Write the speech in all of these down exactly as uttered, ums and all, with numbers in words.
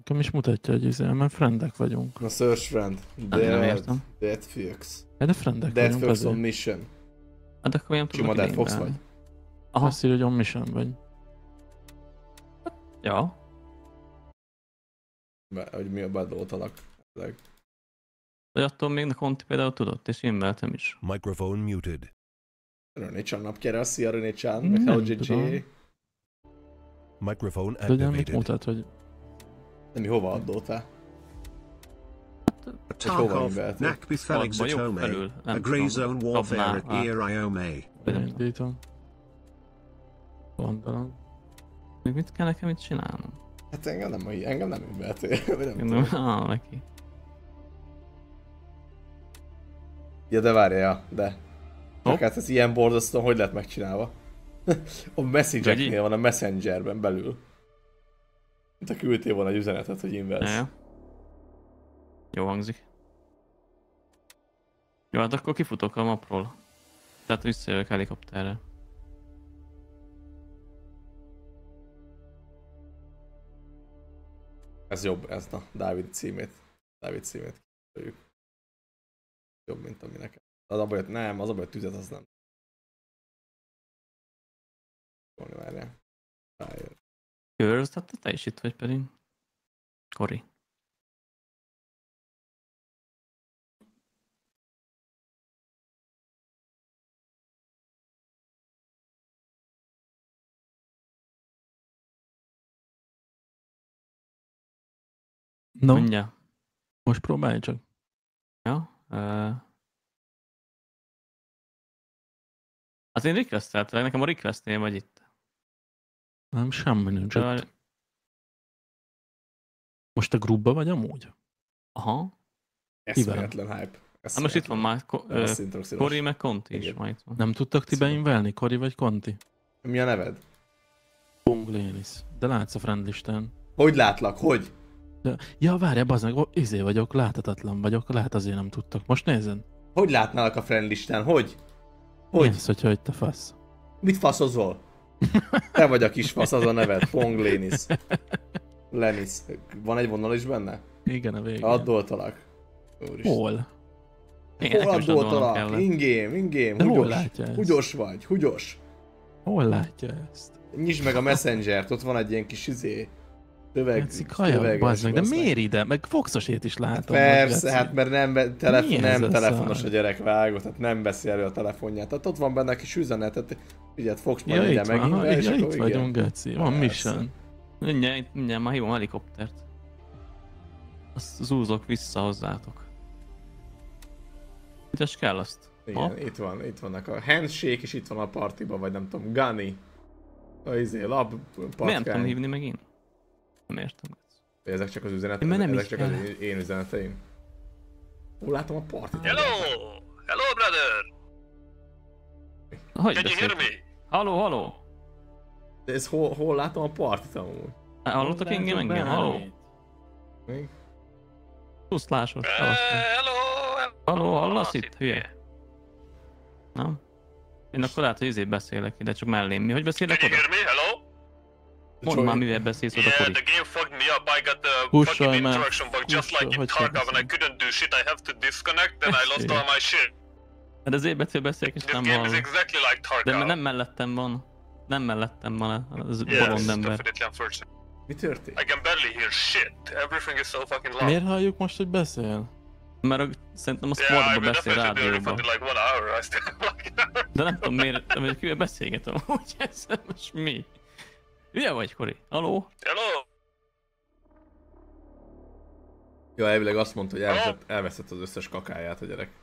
Nekem is mutatja, hogy izé, mert friendek vagyunk. Na search friend. Nem, nem Dead, értem. Dead Fox. De friendek Dead vagyunk Fox on azért. mission. Hát akkor nem Sima tudok Dead ide Fox indulni. vagy? Aha. Azt írja, hogy on mission vagy. Ja. Be- Hogy mi a bedoltalak. Vagy attól még a Conti például tudott, és én veltem is. Microphone muted. René Chan napkere, szia René Chan, Nem meg Hello jé tudom. jé. Microphone De ugye mit activated. mutat, hogy De mi hova addoltál? A Hogy hova Tarkov, invertél? Nakbi Felix Vagy jobb Atome, felül, nem a Grey tudom. Zone Warfare Kapnál at át. Ear Iome. beindítom. Gondolom. Még mit kell nekem itt csinálnom? Hát engem nem, engem nem invertél. Vagy nem Én tudom. nem, ah, neki. Ja, de várja, de. Csak hát ez ilyen borzasztó, hogy lett megcsinálva? A message-eknél van a messengerben belül. Mint a küldtél volna egy üzenetet, hogy inversz. Ja. Jó hangzik. Jó, hát akkor kifutok a mapról. Tehát visszajövök helikopterre. Ez jobb, ez na, Dávid címét. Dávid címét kitörjük. Jobb, mint ami nekem. Az a baj, hogy nem, az a baj, hogy tüzet az nem. Volna, várjál. Rájön. Körz, hát te is itt vagy pedig. Kori. No, Mondja. most próbálj csak. Ja. Uh... Hát én requesteltelek, nekem a requestnél vagy itt. Nem, semmi nincs De... itt. Most a grubba vagy amúgy? Aha. Eszméletlen hype. Hát most itt van már Ko- ö, Kori meg Conti is Igen. majd van. Nem tudtak ti beinvelni? Kori vagy Conti? Mi a neved? Punglénis. De látsz a friendlistán. Hogy látlak? Hogy? De... Ja, várjál, bazd meg, ó, izé vagyok, láthatatlan vagyok, lehet azért nem tudtak. Most nézed? Hogy látnálak a friendlistán? Hogy? Hogy? Hogy? Nézd, hogyha hogy te fasz. Mit faszozol? Te vagy a kis fasz, az a neved. Pong Lénis. Lenis. Van egy vonal is benne? Igen, a végén. Addoltalak. Úristen. Hol? Igen, Hol nekem is adolnom addoltalak? kellett. Ingame, ingame, De hol húgyos. látja ezt? Húgyos vagy, húgyos. Hol látja ezt? Nyisd meg a Messengert, ott van egy ilyen kis izé. Szöveg, Látszik hajak, szöveges, bazd meg, de bazd meg. miért ide? Meg Foxosét is látom. Persze, most, hát mert nem, be- telefon, Mi ez nem a telefonos szar? a gyerek vágott, tehát nem veszi elő a telefonját. Tehát ott van benne egy kis üzenetet, figyeld, fogsz Ja, majd ide itt van, megint, aha, be, és ja, akkor itt igen. vagyunk, Geci. Van Persze. mission. Mindjárt, mindjárt már hívom a helikoptert. Azt zúzok vissza hozzátok. Mit is kell azt? Igen, Ha? itt van, itt vannak a handshake, és itt van a partiba, vagy nem tudom, Gunny. A izé, lab, Miért nem tudom patkány. hívni megint? Nem értem. Ezek csak az üzenetek, Én már nem ezek is csak kell. az én üzeneteim. Ó, látom a partit. Hello! Hello, brother! Hogy Can you hear beszél? me? Halló, halló! De ez hol, hol látom a partit amúgy? Hallottak engem engem? Halló? Mi? Puszlásos. Uh, Szevasztok. hello! Halló, hallasz itt? Hülye? Nem? Én akkor lehet, hogy izé beszélek ide, csak mellém. Mi, hogy Can beszélek you oda? hear me? Hello? Mondd már, mivel beszélsz oda, Yeah, Kori. the game fucked me up. I got the Push-olj fucking már, interaction bug just push-olj, like in hogy Tarkov and I kérdezem. couldn't do shit. I have to disconnect and I lost all my shit. Hát az ébetől beszélek és This nem game is hallom. exactly like De Tarkov. nem mellettem van. Nem mellettem van az Yeah, bolond it's ember. definitely unfortunate. Mi történt? I can barely hear shit. Everything is so fucking loud. Miért halljuk most, hogy beszél? Mert a, szerintem a Yeah, I squadba will beszél definitely do it rádióba. for like one hour. I still have like an hour. De nem tudom miért, vagy kivel beszélgetem, hogy ez most mi? Hülye vagy, Kori? Haló? Hello? Ja, elvileg azt mondta, hogy elveszett, elveszett az összes kakáját a gyerek.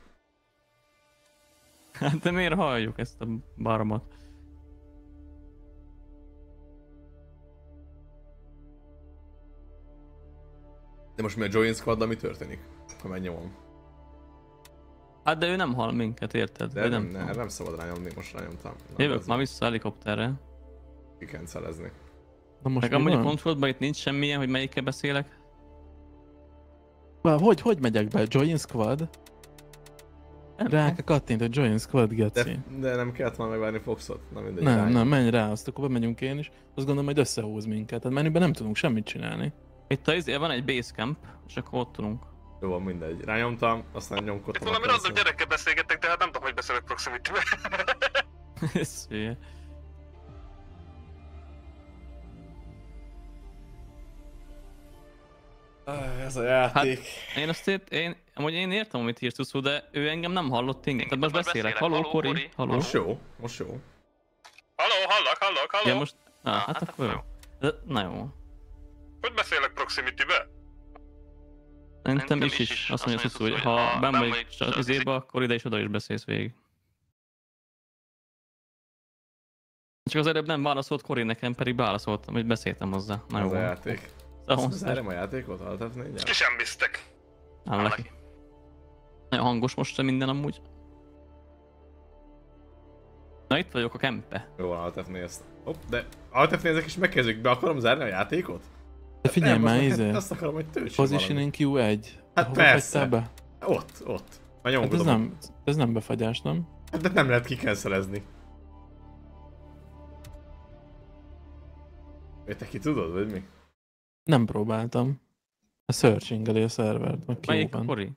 Hát de miért halljuk ezt a barmot? De most mi a Join Squad-dal mi történik? Ha megnyomom. Hát de ő nem hall minket, érted? De Vagy nem, nem, nem, tudom. nem szabad rányomni, most rányomtam. Na, Jövök ez már vissza a helikopterre. Kicancelezni. Na most Meg mi amúgy a van? controlban itt nincs semmilyen, hogy melyikkel beszélek. Vá, Hogy, hogy megyek be? Join Squad? Nem, Rá kell kattintani, Join Squad, Geci. De, de nem kellett volna megvárni Foxot? Na mindegy. Nem, rájön. nem, menj rá, azt akkor bemegyünk én is. Azt gondolom, hogy összehúz minket. Tehát menüben nem tudunk semmit csinálni. Itt a izé van egy basecamp, és akkor ott tudunk. Jó, van mindegy. Rányomtam, aztán Itt nyomkodtam. valami a random percet. gyerekkel beszélgettek, de hát nem tudom, hogy beszélek proximity-be. Ez hülye. Ah, ez a játék. Én azt ért, én, amúgy én értem, amit írsz, Uszú, de ő engem nem hallott tényleg. Tehát most beszélek. Haló, Kori? Haló? Most jó, most jó. Halló, hallak, hallak, halló? Ja, most... Ah, hát akkor jó. De- Na jó. Hogy beszélek proximity-be? Szerintem is is. Azt mondja, Szuszú, hogy ha benn vagy az izébe, akkor ide is oda is beszélsz végig. Csak az előbb nem válaszolt Kori, nekem pedig válaszoltam, hogy beszéltem hozzá. Na Ez jó. a játék. Szóval Azt zárom a játékot? Alt F négy-el? Ki sem biztek. Áll neki. Nagyon hangos most sem minden amúgy. Na itt vagyok a kempe. Jó, Alt F négy ezt. Hopp, de Alt F négy-ezek is megkezdjük, be akarom zárni a játékot? De figyelj Nem, már, azt- izé. Azt akarom, hogy töltsön Positioning Q egy. Hát Hova persze. fagytál be? valami. Ott, ott. A Hát ez nyomkodom. nem, ez nem befagyás, nem? Hát de nem lehet kicancelezni. Vagy te ki tudod, vagy mi? Nem próbáltam. A searchingeli a szervert, meg Melyik a Q-ban. Kori?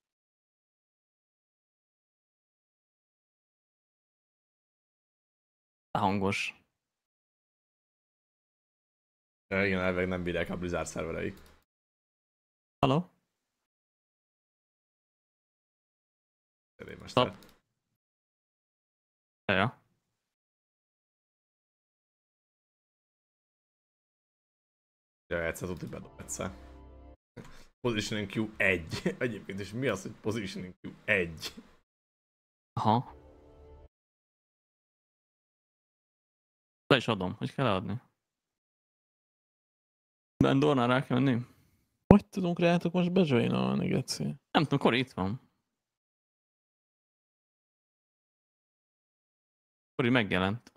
Hangos. Ja, igen, elveg nem bírják a Blizzard szervereik. Halló? Szerémester. Stop. Ja. Ja, egyszer tudod, hogy bedob egyszer. Positioning Q egy. Egyébként is mi az, hogy Positioning Q egy? Aha. Le is adom, hogy kell adni. Bendornál rá kell menni? Hogy tudunk rátok most bejoinolni, Geci? Nem tudom, Kori itt van. Kori megjelent.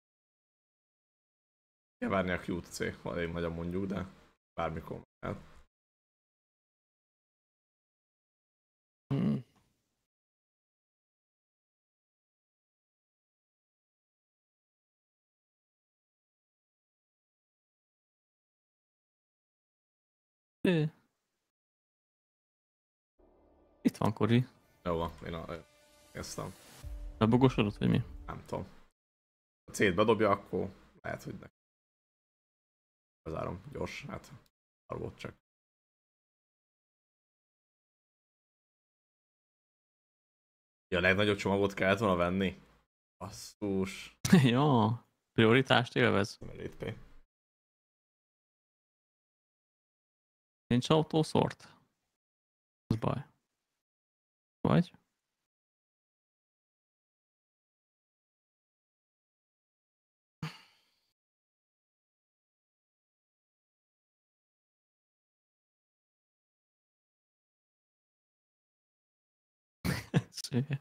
Kell várni a Q-t C, elég nagyon mondjuk, de bármikor el. Hmm. É. Itt van Kori. Jó van, én a... kezdtem. Lebogosodott, vagy mi? Nem tudom. A C-t bedobja, akkor lehet, hogy ne. Bezárom, gyors, hát arra volt csak. Ja, a legnagyobb csomagot kellett volna venni. Basszus. Ja, prioritást élvez. Elét P. Nincs autószort? Az baj. Vagy? Szép.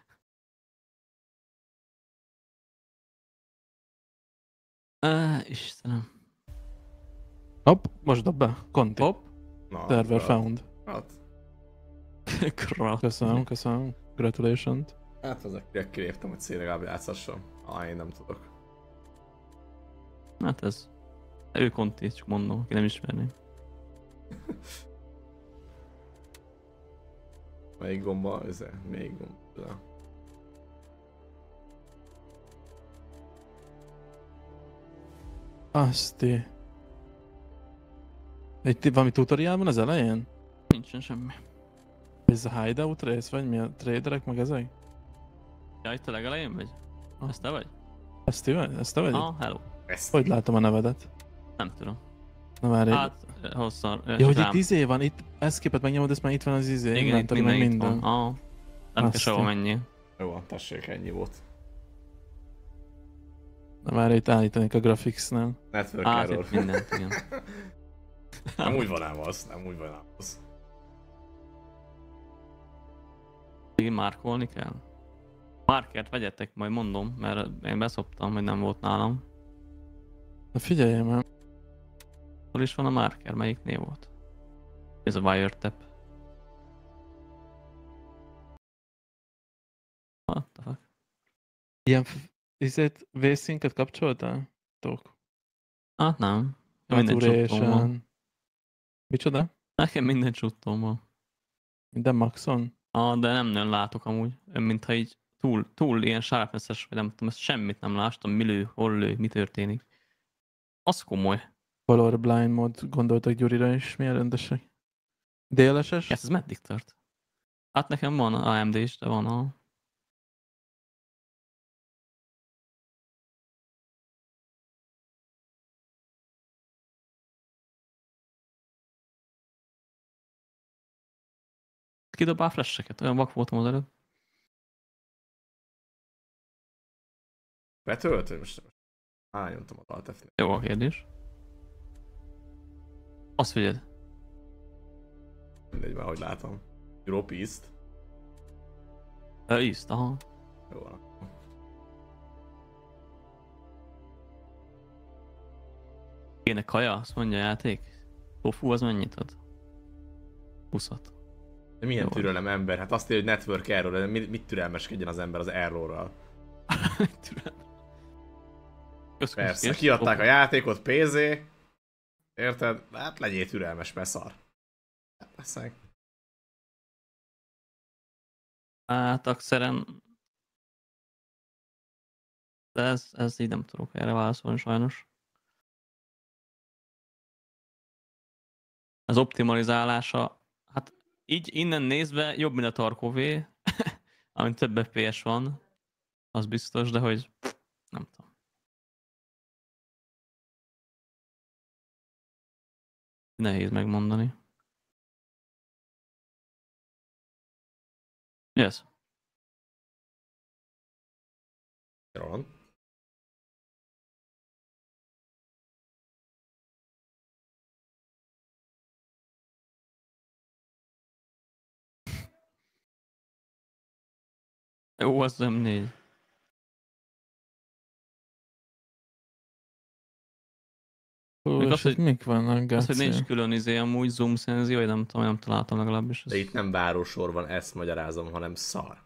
Á, Istenem. Hopp, most dob be. Conti. Hopp. Na, Server hát- found. Hát, Krat. Köszönöm, köszönöm. Congratulations. hát ezekre kiléptem, hogy C legalább játszasson. Ah, én nem tudok. Hát ez... Ő Conti, csak mondom, aki nem ismerné. Melyik gomba? Ez még gomba. Aszti. Egy valami tutorial van az elején? Nincsen semmi. Ez a hideout rész, vagy mi a traderek, meg ezek? Ja, itt a legelején vagy? Ah. Ez te vagy? Ezt ti vagy? Ezt te vagy? Ah, hello. Ezt. Hogy látom a nevedet? Nem tudom. Na várj. Hát, hosszan. Ja, hogy itt izé van, itt ezt képet megnyomod, ezt már itt van az izé, Igen, itt inventory, minden, meg itt van. minden. Ah. Nem kell Azt sehova én. menjél. Jó van, tessék, ennyi volt. Na várj, itt állítanék a graphicsnál. Network Hát, error. itt mindent, igen. Nem úgy van ám az, nem úgy van ám az. Igen, márkolni kell. Márkert vegyetek, majd mondom, mert én beszoptam, hogy nem volt nálam. Na figyelj már. Hol is van a márker? Melyiknél volt? Ez a wiretap. What the fuck? Ilyen f- izét, V-Sync-et kapcsoltál? Tok. Hát nem. Minden csomagban van. Maturation. Micsoda? Nekem minden csuttom van. Minden maxon? Ah, de nem nagyon látok amúgy. Ön mintha így túl, túl ilyen sharpness-es, vagy nem tudom, ezt semmit nem láttam, mi lő, hol lő, mi történik. Az komoly. Colorblind mód gondoltak Gyurira is, milyen rendesek. dé el es es? Ez, ez meddig tart? Hát nekem van á em dé is, de van a... Kidobál flasheket, olyan vak voltam az előbb. Betölt? Vagy most ányomtam a alt F-nél. Jó a kérdés. Azt figyeld. Mindegy, már hogy látom. Europe East. Ö, East, aha. Jó van. Kéne kaja, azt mondja a játék. Tofu az mennyit ad? húszat. De milyen Jó. türelem ember? Hát azt írja, hogy network error, de mit, mit türelmeskedjen az ember az errorral? Persze, kiadták a játékot pé zé. Érted? Hát legyél türelmes, mert szar. Hát leszek. Hát akszeren... De ez, ez így nem tudok erre válaszolni sajnos. Az optimalizálása, hát így innen nézve jobb, mint a Tarkové, amin több ef pé es van, az biztos, de hogy nem tudom. Nehéz megmondani. Yes. Jó van. Jó, az nem négy. Ó, Még és az, hogy hogy- mik vannak, Az, Gáci? hogy nincs külön izé, amúgy zoom szenzió, vagy nem tudom, nem találtam legalábbis. De itt nem várósor van, ezt magyarázom, hanem szar.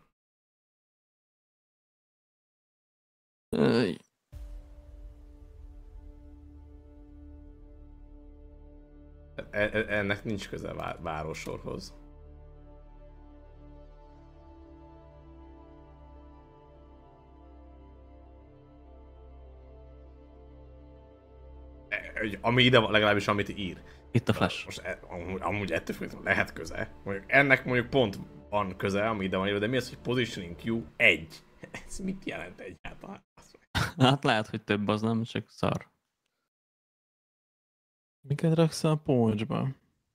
Öy. E- e- ennek nincs köze vá- várósorhoz. E- hogy Ami ide van, legalábbis amit ír. Itt a flash. Most e- amúgy, amúgy ettől függetlenül lehet köze. Mondjuk ennek mondjuk pont van köze, ami ide van írva, de mi az, hogy positioning Q egy? Ez mit jelent egyáltalán? Hát lehet, hogy több az nem, csak szar. Miket raksz a polcsba?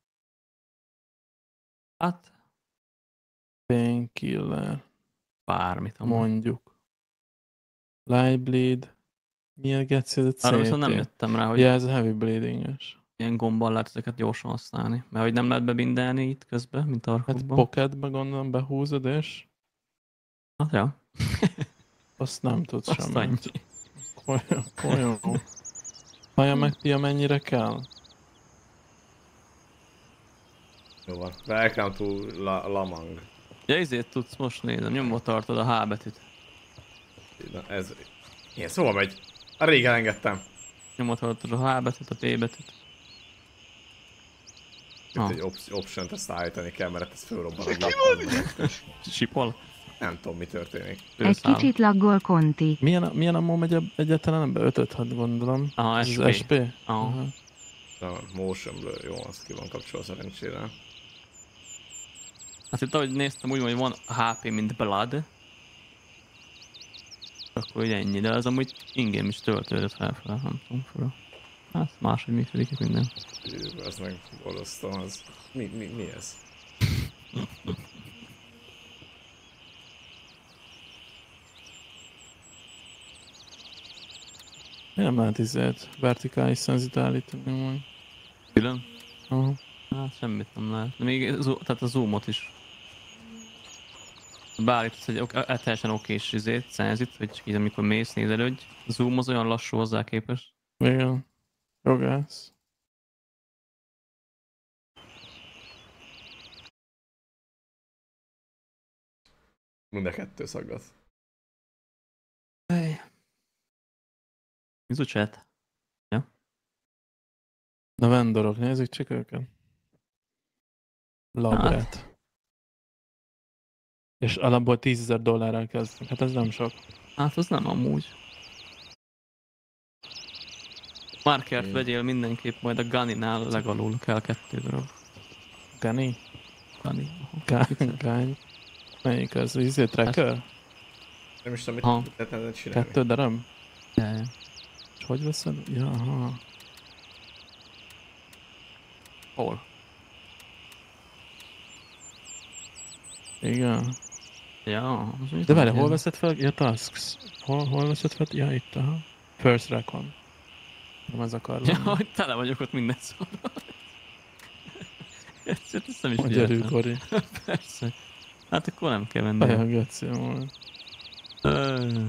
Hát Painkiller. bármit amúgy. Mondjuk. Lightbleed. Mi a geci ez a cé té? Arra viszont nem jöttem rá, hogy Ja, ez a heavy bleeding-es. ilyen gombbal lehet ezeket gyorsan használni. Mert hogy nem lehet bebindelni itt közben, mint Hát Tarkovban. pocketbe gondolom behúzod, és Hát ja, azt nem tudsz azt semmi. annyi. Olyan, olyan. Haja meg pia mennyire kell? Jó van. Welcome to La Lamang. Ja, ezért tudsz most nézni, nyomva tartod a H betűt. Na, ez... Ilyen szóval megy. A rég elengedtem. Nyomva tartod a H betűt, a T betűt. Itt Ah. egy op- option-t ezt állítani kell, mert ez fölrobban a gép. Sipol. Nem tudom, mi történik. Egy Őszáll. kicsit laggol Conti. Milyen, milyen ammo megy eb- egyáltalán ebbe? ötöt hat gondolom. Aha, Ez es az pé. es pé? Aha. Na, motion blur, jó, az ki van kapcsolva szerencsére. Hát itt ahogy néztem, úgy van, hogy van há pé, mint Blood. Akkor ugye ennyi, de az amúgy ingame is töltődött felfele, nem tudom föl. Hát máshogy működik itt minden. Hű, ez meg borzasztó az. Mi, mi, mi ez? Nem lehet izért vertikális szenzit állítani majd. Külön? Aha. Hát semmit nem lehet. De még zo- tehát a zoomot is. Beállítasz egy ok- e- teljesen okés izét, szenzit, hogy csak így amikor mész, nézelődj. A zoom az olyan lassú hozzá képest. Igen. Jogász. Mind a kettő szaggat. Mizu chat? Na vendorok, nézzük csak őket. Labrát. Hát. És alapból tízezer dollárral kezdünk. Hát ez nem sok. Hát az nem amúgy. Markert Hmm. vegyél mindenképp, majd a Gunny-nál legalul kell kettő darab. Gani? Gunny. Gány? Gány? Melyik az? Izé tracker? Nem is tudom, Ha. mit lehetne csinálni. Kettő darab? Ja, ja. És hogy veszed? Ja, aha. Hol? Igen. Ja, az mit De várj, mondja? hol veszed fel? Ja, tasks. Hol, hol veszed fel? Ja, itt, aha. First Recon. Nem ez akar Ja, lenni. hogy tele vagyok ott minden szóra. Ezt, ezt nem is Gyerünk, figyeltem. Kori. Persze. Hát akkor nem kell menni. Olyan geci volt. Ö,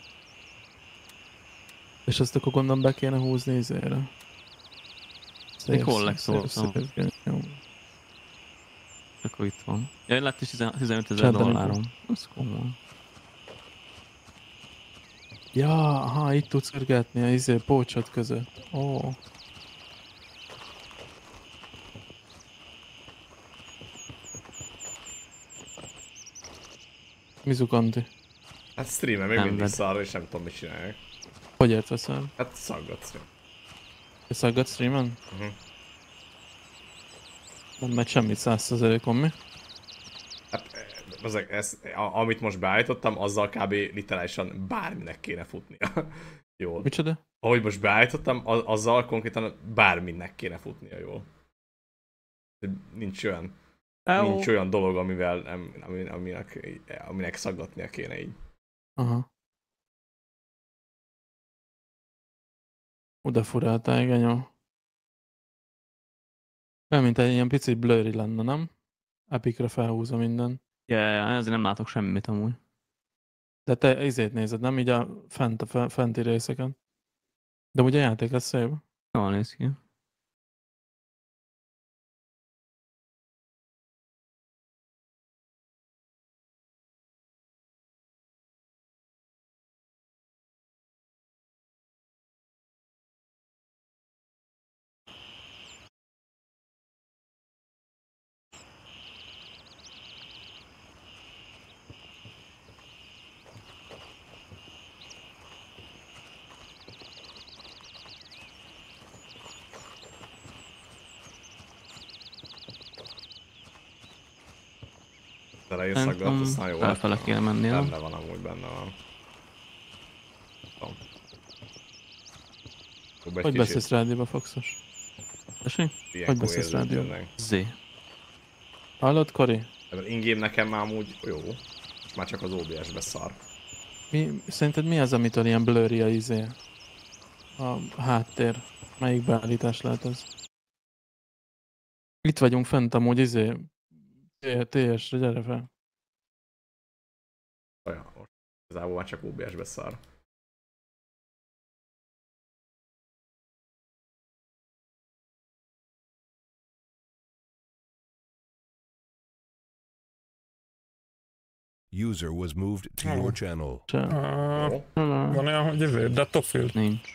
És azt akkor gondolom be kéne húzni izére. Még kollektor, szép, szép, szép, jó. Akkor itt van. Ja, lett is tizenöt ezer Csináltam dollárom. Az komoly. Ja, aha, itt tudsz örgetni a izé pócsot között. Ó. Oh. Mizukandi. Hát streamen még Nem mindig ved. szarra, és nem tudom, mit csinálják. Hogy értesz el? Hát szaggat stream. Te szaggat streamen? Uh-huh. Nem megy semmit száz százalékon, mi? Hát, eh, ezek, ez, a, amit most beállítottam, azzal kb. Literálisan bárminek kéne futnia. Jól. Micsoda? Ahogy most beállítottam, az, azzal konkrétan bárminek kéne futnia jól. Nincs olyan, nincs olyan dolog, amivel nem, ami- aminek, aminek szaggatnia kéne így. Aha. Oda furáltál, igen, jó. Olyan, mint egy ilyen pici blurry lenne, nem? Epicre felhúzza minden. Ja, ja, ja, ezért nem látok semmit amúgy. De te izét nézed, nem? Így a, fent, a fe- fenti részeken. De ugye a játék lesz szép. Jól néz ki. De rájössz szaggat, aztán jó. Felfele kéne menni, nem? Benne van, amúgy benne van. Tudom. Jobb egy Hogy kicsit beszélsz rádióba, Foxos? Tessék? ilyenkor hogy beszélsz érződ rádió? tényleg. Z. Hallod, Kori? In-game nekem már amúgy jó. Most már csak az o bé es-be szar. Mi, szerinted mi az, amitől ilyen blurry a izé? A háttér. Melyik beállítás lehet az? Itt vagyunk fent amúgy izé. té es-re, gyere fel. Olyan, most igazából már csak o bé es-be szar. User was moved to your channel. Se. Uh, Jó. van olyan, hogy ezért, Battlefield. Nincs.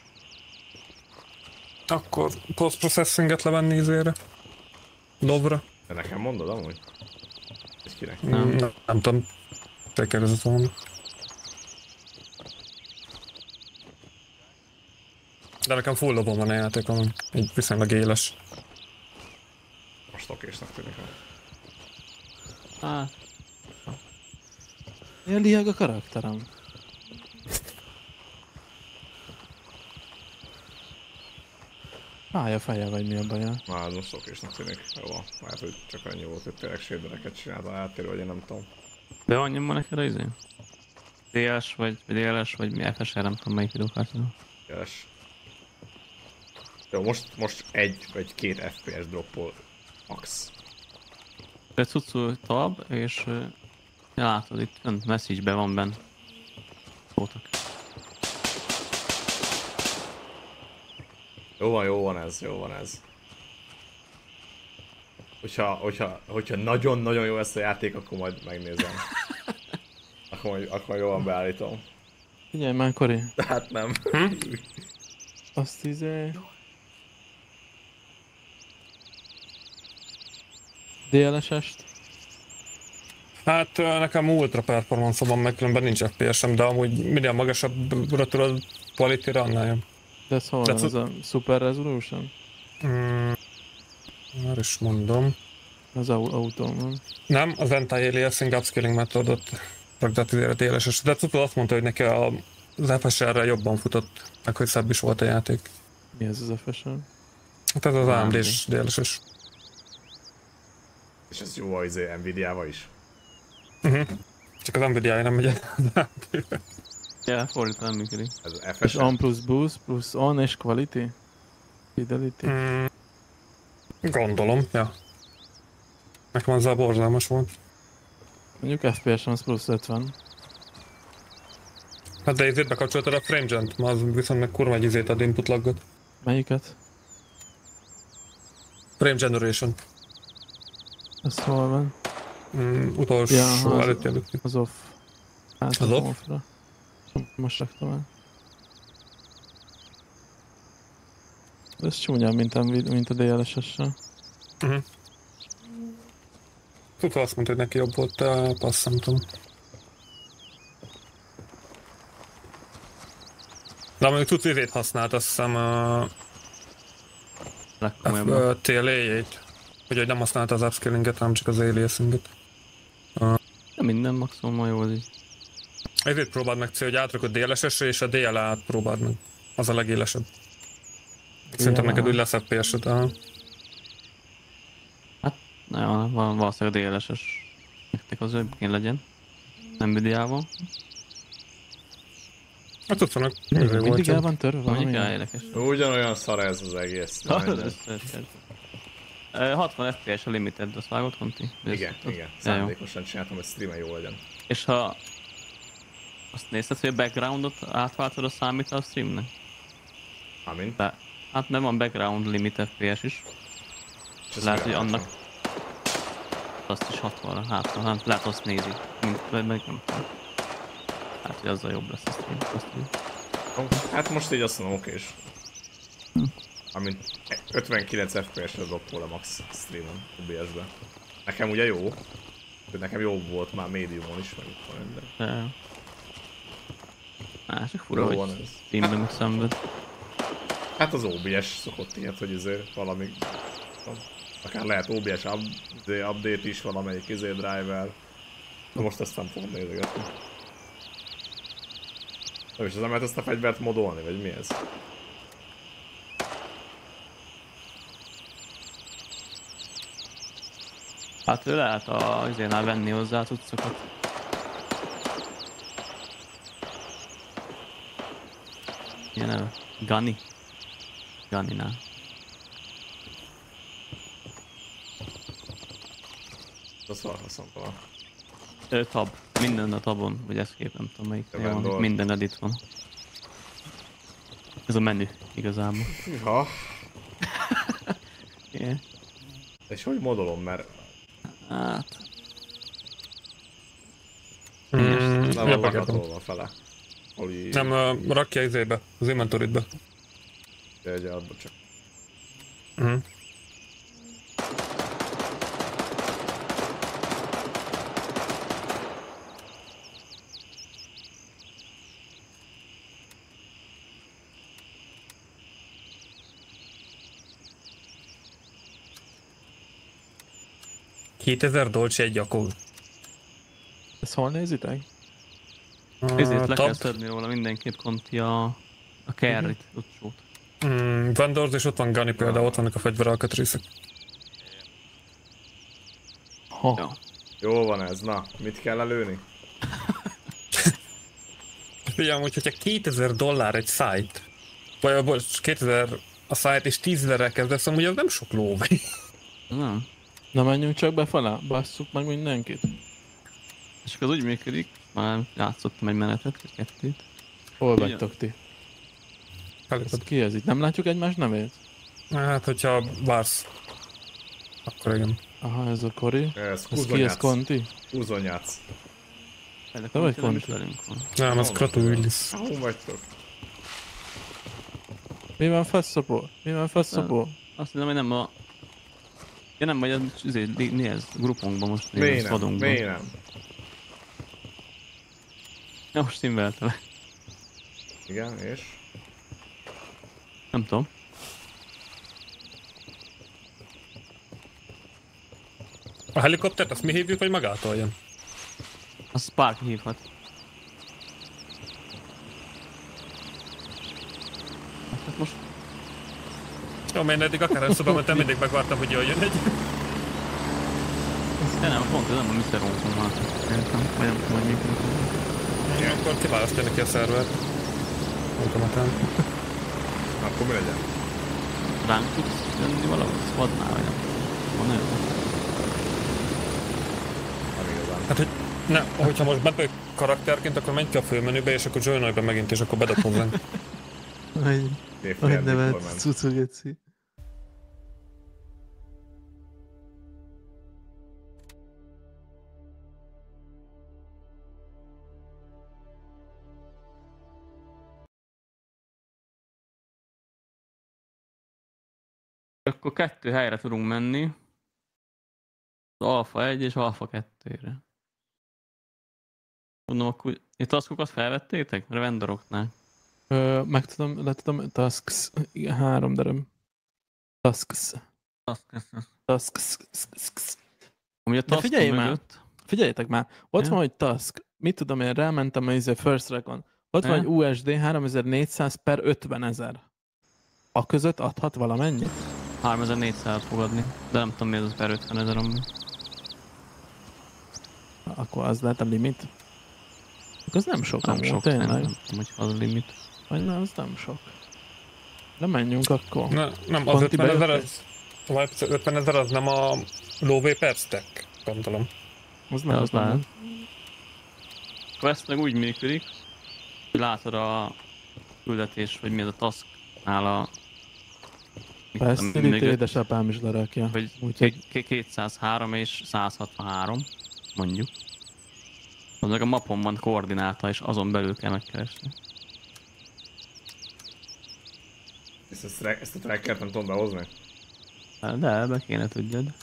Akkor post-processinget levenni izére. Lovra. De nekem mondod amúgy? És kinek? Nem. Nem, nem, nem tudom. Te kérdezett volna. De nekem full lobom van a játékom, így viszonylag éles. Most okésnak tűnik. Hát, Ilyen lieg a karakterem. Fáj a feje, vagy mi a baja? Már az most okésnak tűnik. Jó van. Lehet, hogy csak annyi volt, hogy tényleg shadereket csinált a háttér, vagy én nem tudom. de annyi van neked az izé? dé es vagy dé el es vagy mi ef es er, nem tudom melyik videókártya. Jeles. Jó, most, most egy vagy két ef pé es droppol max. Egy cuccú tab, és ö, ja, látod itt fönt message-be van benne. Voltak. Jó van, jó van ez, jó van ez. Hogyha, hogyha, hogyha nagyon-nagyon jó ezt a játék, akkor majd megnézem. Akkor, majd- akkor jól van beállítom. Figyelj már, Kori. De hát nem. Azt izé... dé el es-est? Hát ö, nekem ultra performance van, meg különben nincs ef pé es-em, de amúgy minél magasabbra tudod quality-ra, annál jobb. De ez hol De van? cu- Ez a Super Resolution? Mm, már is mondom. Az au- autón van. Nem, az anti-aliasing upscaling metodot rakdát a dé el es-es, de Cucu azt mondta, hogy neki a, az ef es er-re jobban futott, meg hogy szebb is volt a játék. Mi ez az ef es er? Hát ez az á em á em dés dé el es-es. És ez jó az Nvidia-val is. Uh-huh. Csak az Nvidia-ja nem megy el. Ja, fordítva nem működik. Ez ef És es er. on plusz boost, plusz on és quality? Fidelity? Mm, gondolom, ja. Nekem azzal borzalmas volt. Mondjuk ef pé es-en az plusz ötven. Hát de ezért bekapcsoltad a FrameGen-t, ma az viszont meg kurva egy izét ad input laggot. Melyiket? Frame Generation. Ez hol van? Mm, utolsó Ja, aha, az- előtti előtti. Az off. Hát Az off? offra. Most raktam el. Ez csúnyább, mint a, mint a dé el es-essel. Uh-huh. Cucu azt mondta, hogy neki jobb volt a passz, nem tudom. De amíg Cucu izét használt, azt hiszem a Legkomolyabban. té el á-jét. Hogy hogy nem használta az upscalinget, hanem csak az aliasinget. De minden maximum jó az így. Ezért próbáld meg cél, hogy átrakod dé el es-esre, és a dé el á-t próbáld meg. Az a legélesebb. Szerintem neked úgy lesz ef pé es-ed. Aha. Na jó, val- valószínűleg a dé el es-es nektek az ő kéne legyen. Nem videával. Hát tudsz, hogy Mindig el van törve Mondjuk valami. el, érdekes. Ugyanolyan szar ez az egész. Na, mindegy. Ö, hatvan ef pé es a limited, azt vágod, Konti? Vagy Igen, ezt- igen. Ja, jó. Szándékosan csináltam, hogy streamen jó legyen. És ha azt nézted, hogy a backgroundot átváltod, a számít a streamnek? Amin. De, hát nem van background limit ef pé es is. És ez Lehet, hogy megállítva. annak azt is hatvanra hátra, hát lehet azt nézi. Mint, meg meg nem tudom. Hát, hogy azzal jobb lesz a stream. Azt így. Hát most így azt mondom, okés. Amint ötvenkilenc ef pé es-re dob volna max streamen, o bé es-ben. Nekem ugye jó. De nekem jó volt már médiumon is, meg itt van minden. De... Á, csak fura, Jó hogy van ez. streamben mit szenved. Hát az o bé es szokott ilyet, hogy azért valami... Akár lehet o bé es up, update is, valamelyik izé driver. De most ezt nem fogom nézegetni. Nem is, az nem lehet ezt a fegyvert modolni, vagy mi ez? Hát ő lehet a izénál venni hozzá a cuccokat. Milyen neve? Gani? Ganinál. Az szar haszontalan. Ö, tab. Minden a tabon, vagy escape, nem tudom melyik. Ja, Jó, van, vendor. itt minden edit van. Ez a menü igazából. Ha, Yeah. és hogy modolom, mert Hát... Mm, nem ja, van begetem. lakatolva fele. Oli... Nem, uh, rakja izébe, az inventorybe. Egy adba csak. Uh-huh. kétezer dolce egy akó. Ezt hol nézitek? Ezért le kell tab, szedni róla mindenképp, Konti, a, a carry-t, utcsót. mm, vendors, és ott van Gunny például, ott vannak a fegyveralkatrészek. Ha. Jó. Jó van ez, na, mit kell előni? Figyelj, hogyha kétezer dollár egy site, vagy bocs, kétezer a site és tízezerrel kezdesz, amúgy az nem sok lóvé. Nem. Na menjünk csak befele, basszuk meg mindenkit. És akkor az úgy működik, már játszottam egy menetet, vagy kettőt. Hol Igen. vagytok ti? Elég. Ez ki ez itt? Nem látjuk egymás nevét? Hát, hogyha vársz, akkor igen. Aha, ez a Kori. Ez Ez ki, ez Konti? Húzonyác. De Te vagy nem is Konti? velünk van. Nem, ez Kratu Willis. Hol vagytok? Mi van feszapó? Mi van feszapó? Azt hiszem, hogy nem a Ja nem, vagy az, azért, mi ez? Grupunkban most Miért nem? szadunkban. Miért nem? Ja, most invelte le. Igen, és? Nem tudom. A helikoptert azt mi hívjuk, vagy magától jön? A Spark hívhat. Hát most... Jó, mert én eddig akár szobában mentem, mindig megvártam, hogy jöjjön egy. De nem, pont ez nem a miszter Olson van. Nem, vagy nem tudom, hogy működik. Ilyenkor kiválasztja neki a szervert. Automatán. Akkor mi legyen? Ránk tudsz jönni valahol? Squadnál, vagy nem? Van nagyon jó. Nem igazán. Hát, hogy ne, hogyha most bedobjuk karakterként, akkor menj ki a főmenübe, és akkor joinolj be megint, és akkor bedob hozzánk. Hogy, hogy nevet cucogeci. Akkor kettő helyre tudunk menni. Az Alpha egy és Alpha kettőre. Mondom, akkor itt taskokat felvettétek? Vendoroknál. Ö, meg tudom, le tudom, tasks, igen, három darab. Tasks. Tasks. Ami a De task figyelj már, mögött. figyeljetek már, ott Ja. van, hogy task. Mit tudom én, rámentem a izé First Recon. Ott van Ja. egy u es dé háromezer-négyszáz per ötvenezer. A között adhat valamennyit? háromezer-négyszáz fogadni. De nem tudom mi ez az per ötvenezer amúgy. Akkor az lehet a limit? Az nem sok Nem amúgy, sok, tényleg. nem tudom, hogy az a limit. Vagy nem, az nem sok. De menjünk akkor. Ne, nem, az Konti ötven ezer bejöttek? az... Az ötven ezer az nem a lóvé per stack, gondolom. Az De nem, az az nem. lehet. Akkor ezt meg úgy működik, hogy látod a küldetés, vagy mi az a tasknál a... mit Ezt tudom, itt mögött, édesapám is lerakja. hogy Úgyhogy ké- ké- kétszázhárom és száz hatvanhárom, mondjuk. Az meg a mapon van koordináta, és azon belül kell megkeresni. Ezt a, track, ezt a trackert nem tudom behozni? De, be kéne tudjad.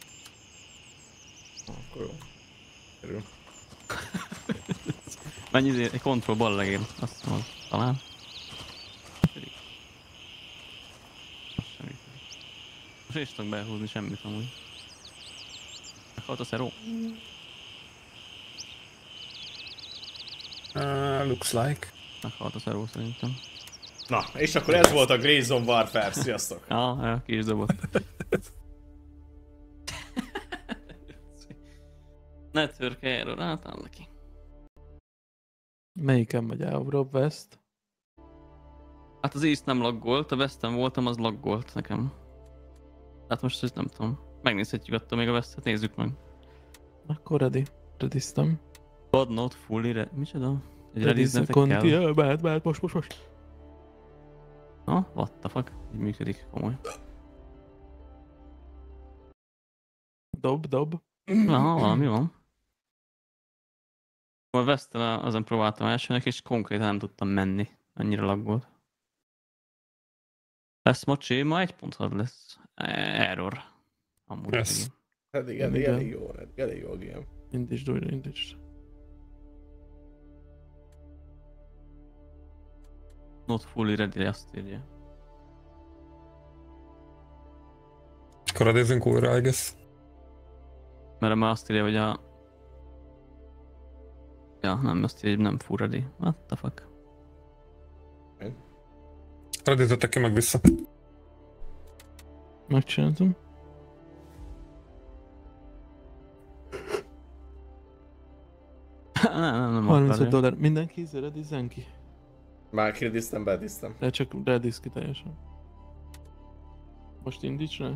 Ah, akkor jó. Örül. Mennyi izé- egy kontroll ballegér, azt hiszem az talán. Pedig. Az sem működik. Most én is tudok behúzni semmit amúgy. Meghalt a szeró? Uh, looks like. Meghalt a szeró szerintem. Na, és akkor ez volt a Grey Zone Warfare. Sziasztok! Ja, ja, ki is dobott. Network error, hát áll neki. melyiken vagy el? Rob West? Hát az East nem laggolt, a West-en voltam, az laggolt nekem. Hát most ezt nem tudom. Megnézhetjük attól még a West-et, nézzük meg. Akkor ready. Ready-ztem. God not fully ready. Micsoda? Egy ready-znetek Conti, kell. behet, behet, most, most, most. Na, what the fuck? Így működik, komoly. Dob, dob. Na, valami van. A West-en azon próbáltam elsőnek, és konkrétan nem tudtam menni. Annyira laggolt. Lesz mocsi, ma egy pont hat lesz. Error. Amúgy Yes. igen. Eddig, eddig, Igen. elég jó, eddig, elég jó a game. Indítsd újra, indítsd. Not fully ready, azt írja. Akkor adézzünk újra, I guess. Mert már azt írja, hogy a... Ja, nem, azt írja, hogy nem full ready. What the fuck? Adézzetek ki meg vissza. Megcsináltam. nem, nem, nem harmincöt akarja. dollár. Mindenki ízé, ready ki. Már kirediztem, bediztem. De csak ready ki teljesen. Most indíts rá.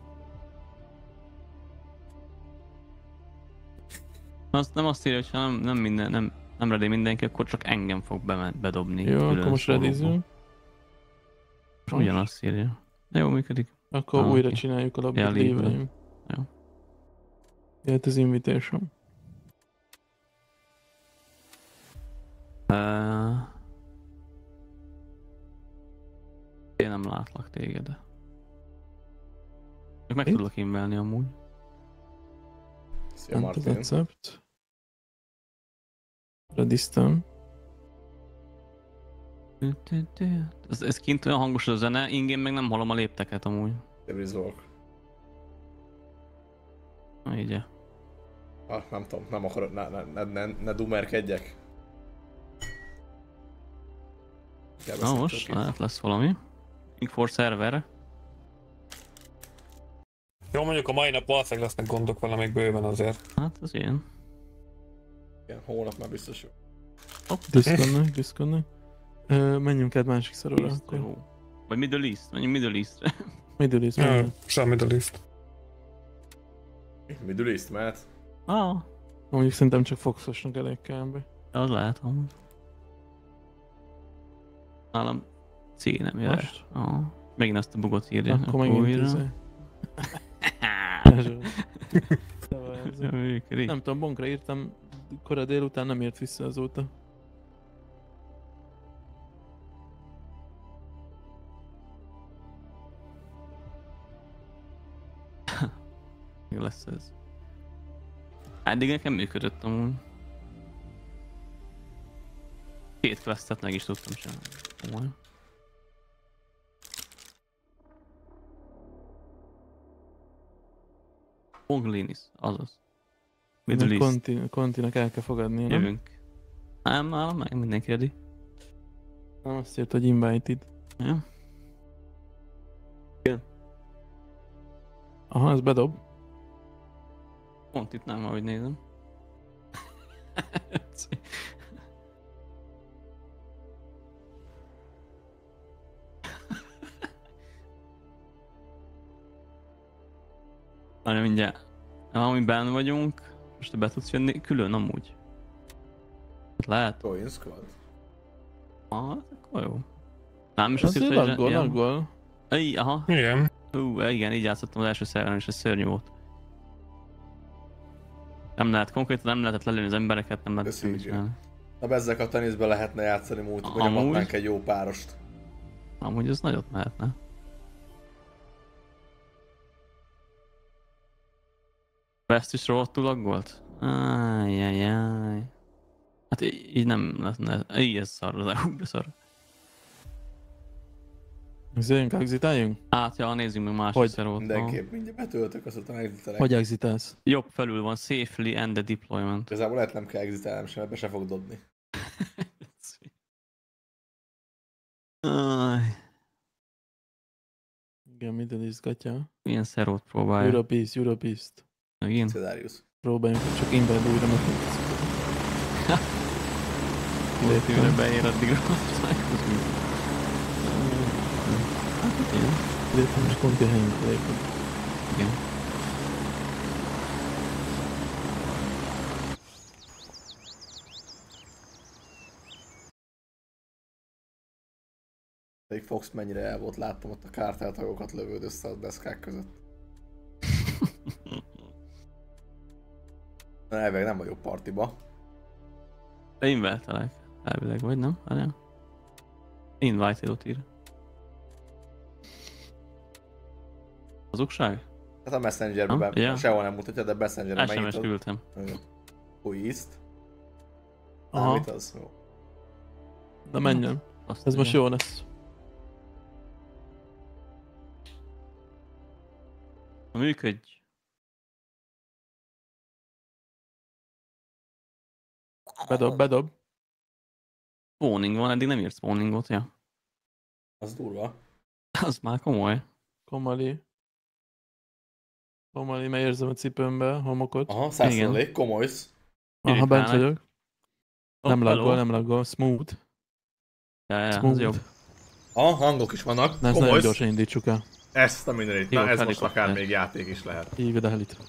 Azt nem azt írja, hogy ha nem, nem, minden, nem, nem ready mindenki, akkor csak engem fog be, bedobni. Jó, külön akkor most szólóba. ready-zünk. Ugyanazt írja. De jó működik. Akkor Ah, újra oké. csináljuk a labdát, Ja, leave-be. léveljünk. Jó. Jöhet az invitation. Uh... Én nem látlak téged. meg Itt? tudlak invelni amúgy. Szia Ment a Martin. recept. Redisztem. Ez, ez kint olyan hangos a zene, ingén meg nem hallom a lépteket amúgy. Devrizolok. Na így. Ah, nem tudom, nem akarok, ne, ne, ne, ne, ne dumerkedjek. Kell Na most, beszélni. lehet lesz valami. Ink for server. Jó, mondjuk a mai nap valószínűleg lesznek gondok vele még bőven azért. Hát az ilyen. Igen, hónap már biztos jó. Diszkonnak, diszkonnak. Ö, menjünk át másik szerverre East, akkor. jó. Vagy Middle East, menjünk Middle Eastre. Middle East, Ja, menjünk. semmi a liszt. Middle East mehet. Ah, Mondjuk szerintem csak Foxosnak elég kb. az lehet amúgy. Nálam C nem jöhet. Most? Ah. Megint azt a bugot írja. Akkor megint újra. izé. Ja, működik. Nem tudom, Bonkra írtam, kora délután nem ért vissza azóta. Mi lesz ez? Eddig nekem működött amúgy. Két questet meg is tudtam csinálni. Komoly. Ponglinis, azaz. Middle East. Conti, Continak el kell fogadnia, nem? Jövünk. Nem, nálam meg mindenki ready. Nem azt írt, hogy invited. Ja. Aha, ez bedob. Pont itt nem, ahogy nézem. Várj, mindjárt. Valami benn vagyunk, most te be tudsz jönni külön amúgy. Hát lehet? Coin Squad. Ah, hát akkor jó. Nem is azt Azért hitt, hogy... laggol, ilyen- laggol. Ej, aha. Igen. Hú, igen, így játszottam az első szerveren, és ez szörnyű volt. Nem lehet, konkrétan nem lehetett lelőni az embereket, nem lehetett Ez semmit így. csinálni. Na ezzel a teniszbe lehetne játszani múlt, hogy Amúgy. nyomatnánk egy jó párost. Amúgy ez nagyot mehetne. West is rohadtul laggolt? Ájjájjáj. Hát í- így nem lehetne, így ez szar, az hú, de szar. Zénk, exitáljunk? Át, ja, nézzünk meg másik Hogy? szervot. Mindenképp mindjárt betöltök, azután exitelek. Hogy exitálsz? Jobb felül van, safely end the deployment. Igazából lehet nem kell exitelnem sem, mert be se fog dobni. Aj, Igen, Middle East gatya. milyen szervot próbálja. Europe East, Europe East. Megint? Cedarius. Próbáljunk, hogy csak invite újra meg. Kilépőre beér addigra. Hát igen. Léptem, és Conti a helyünk léptem. Igen. Még Fox mennyire el volt, láttam ott a kárteltagokat lövődözte a deszkák között. Na, elvileg nem vagyok partiba. Invitelek. Elvileg vagy nem? Várjál. Invite-ot ír. Hazugság? Hát a Messengerben Ha? be, Ja. sehol nem mutatja, de Messengerben es em es megnyitod. küldtem. Új East. Aha. Nem, mit az? Jó. Na menjen. Azt Ez most igen. jó lesz. Na, működj. Bedob, bedob. Spawning van, eddig nem írt spawningot, ja. Az durva. Az már komoly. Komali. Komali, mert érzem a cipőmbe a homokot. Aha, száz százalék, komolysz. Aha, Írjuk bent rá, vagyok. Oh, Nem laggol, hello. nem laggol. Smooth. Ja, ja, az Smooth. jobb. Aha, hangok is vannak. Na, ezt nagyon Komolysz. gyorsan indítsuk el. Ezt a mindenit. Jó, Na, ez most helikopter. akár még játék is lehet. Hívd a helit.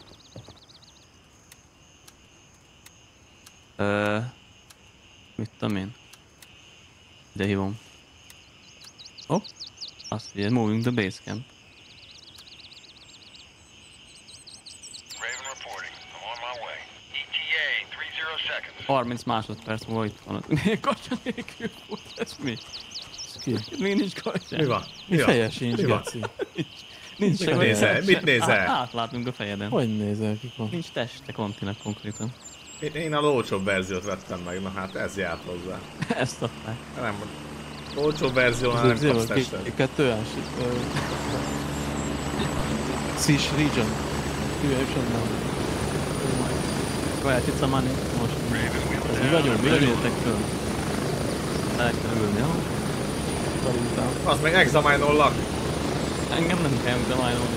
Ö... Mit tudom én? Ide hívom. Hopp. Azt mondja, moving the base camp. Raven reporting. I'm on my way. E T A, thirty seconds. harminc másodperc múlva itt van. Gatya nélkül volt, ez mi? ki? Még nincs gatyád. Mi van? Mi Mi van? feje sincs, Mi van? geci? Nincs Mit se nézel? gatyád, Mit se- nézel? Á- Átlátunk a fejeden. Hogy nézel ki? Nincs teste kontinak konkrétan. Én, én a olcsóbb verziót vettem meg, na hát ez járt hozzá. Ezt adták. Nem, olcsóbb verziónál nem kapsz testet. Kettőás. Szis Region. Hülyesem nem. Vaját itt szamálni most. Ez mi vagyunk? Mi vagyunk? Üljetek föl. El kell ülni, ha? Szerintem. Az meg examine-ollak. Engem nem kell examine-olni.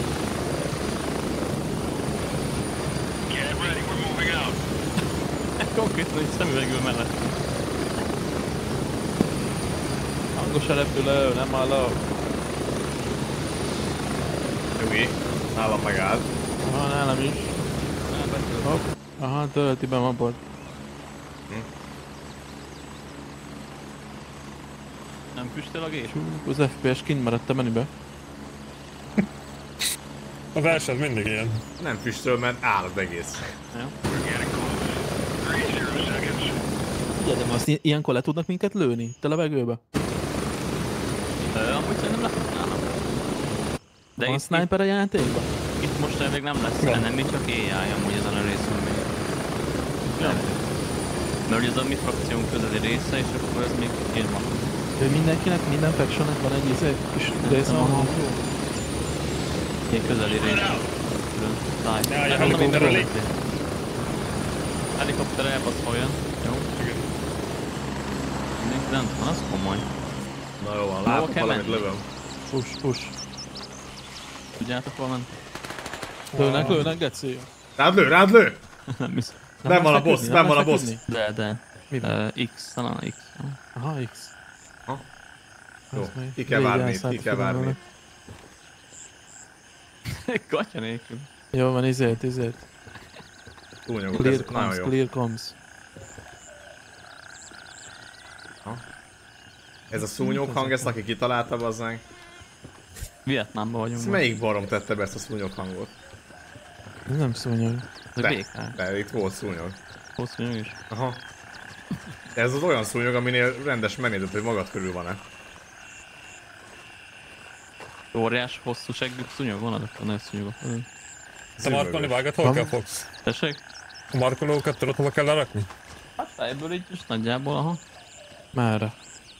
Get ready, we're moving out. Konkrétan egy szemüvegül mellett. Hangos a repülő, nem hallok. Nyugi, nálam megállt. Aha, nálam is. Hopp. Aha, tölti be mapot. Nem füstöl a gép? Csú, az ef pé es kint maradt a menübe. Az első az mindig ilyen. Nem füstöl, mert áll az egész. Ja. We're getting close. Three zero seconds. Ugye, de azt i- ilyenkor le tudnak minket lőni? Itt a levegőbe? Ö, amúgy szerintem lefutnának. De Van itt, itt, sniper a játékban? itt most elvég nem lesz, Ja. nem, mi csak á i amúgy ezen a részen még. Nem. Mert ugye ez a mi frakciónk közeli része, és akkor ez még én van. Ő mindenkinek, minden factionnek van egy izé kis része Aha. van. Ilyen közeli része. Külön táj. Ja, Nem ja, mondom, helikopter hogy elé. közeli. Helikopter elbaszoljon. Jó. Még lent van, az komoly. Na jó van, Hova látok kell valamit, menni? lövöm. Push, push. Tudjátok valamit? Lőnek, lőnek, geci. Rád lő, rád lő! Nem hiszem. Nem Ben van a mersz boss, feküdni? ben Nem van a mersz boss. feküdni? De, de. Mi van? Uh, X, talán X. jó. Aha, X. Ha? Az Jó, még ki kell végig várni, elszállt ki a kell fejembe. várni. Gatya nélkül. Jó van, izért, izért. Túlnyomok, Clear ez nagyon comms, jó. clear comms. Ez a szúnyog hang, ezt aki kitalálta, bazzánk. Vietnámban vagyunk. Ez most. melyik barom tette be ezt a szúnyog hangot? Ez nem szúnyog. Ez De, bé ká. de itt volt szúnyog. Hosszú nyug is. Aha. De ez az olyan szúnyog, aminél rendes megnézed, hogy magad körül van-e. Óriás, hosszú seggű szúnyog van, azok a nagy szúnyogok. Te markolni vágod, hol Van. kell fogsz? Tessék? A markolókat tudod, hova kell lerakni? Hát fejből így is nagyjából, aha. Merre?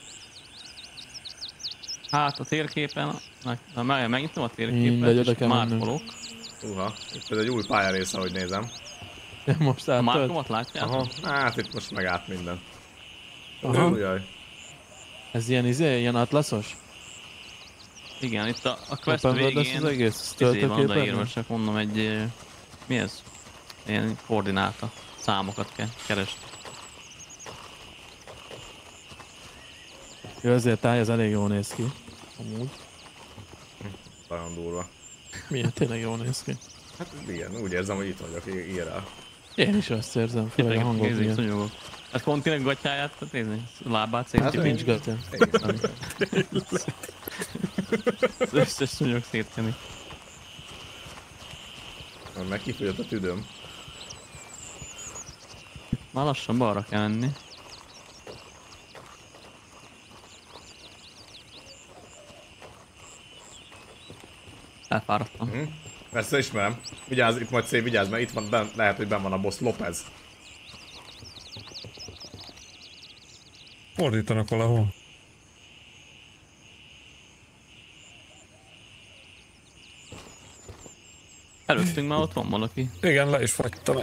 Hát a térképen, na, na meg- megnyitom a térképet, Mindegy, oda és kell mennünk. márkolok. Uha, itt ez egy új pályarész, ahogy nézem. Ja, most A áttölt. márkomat látjátok? Aha, hát itt most megállt minden. Aha. Ujjaj. Ez ilyen izé, ilyen atlaszos? Igen, itt a, a quest Open world lesz végén az egész? izé van odaírva, Töltőképen? csak mondom egy... ö, Mi ez? Ilyen koordináta. Számokat kell keresni. Jó, azért táj, ez elég jól néz ki. Amúgy. Nagyon durva. Milyen, tényleg jól néz ki. Hát igen, úgy érzem, hogy itt vagyok í- ír el. Én is azt érzem, főleg a Tényleg hangok nézzék ilyen. szúnyogok. Hát kontinek gatyáját, tehát nézni, lábát Hát szétjön. Nincs gatya. Az összes szúnyog szétjeni. Meg kifogyott a tüdőm. Már lassan balra kell menni. Elfáradtam. Hm? Persze ismerem. Vigyázz, itt majd szép, vigyázz, mert itt van, ben, lehet, hogy benn van a boss Lopez. Fordítanak valahol. Előttünk már ott van valaki. Igen, le is fagytam.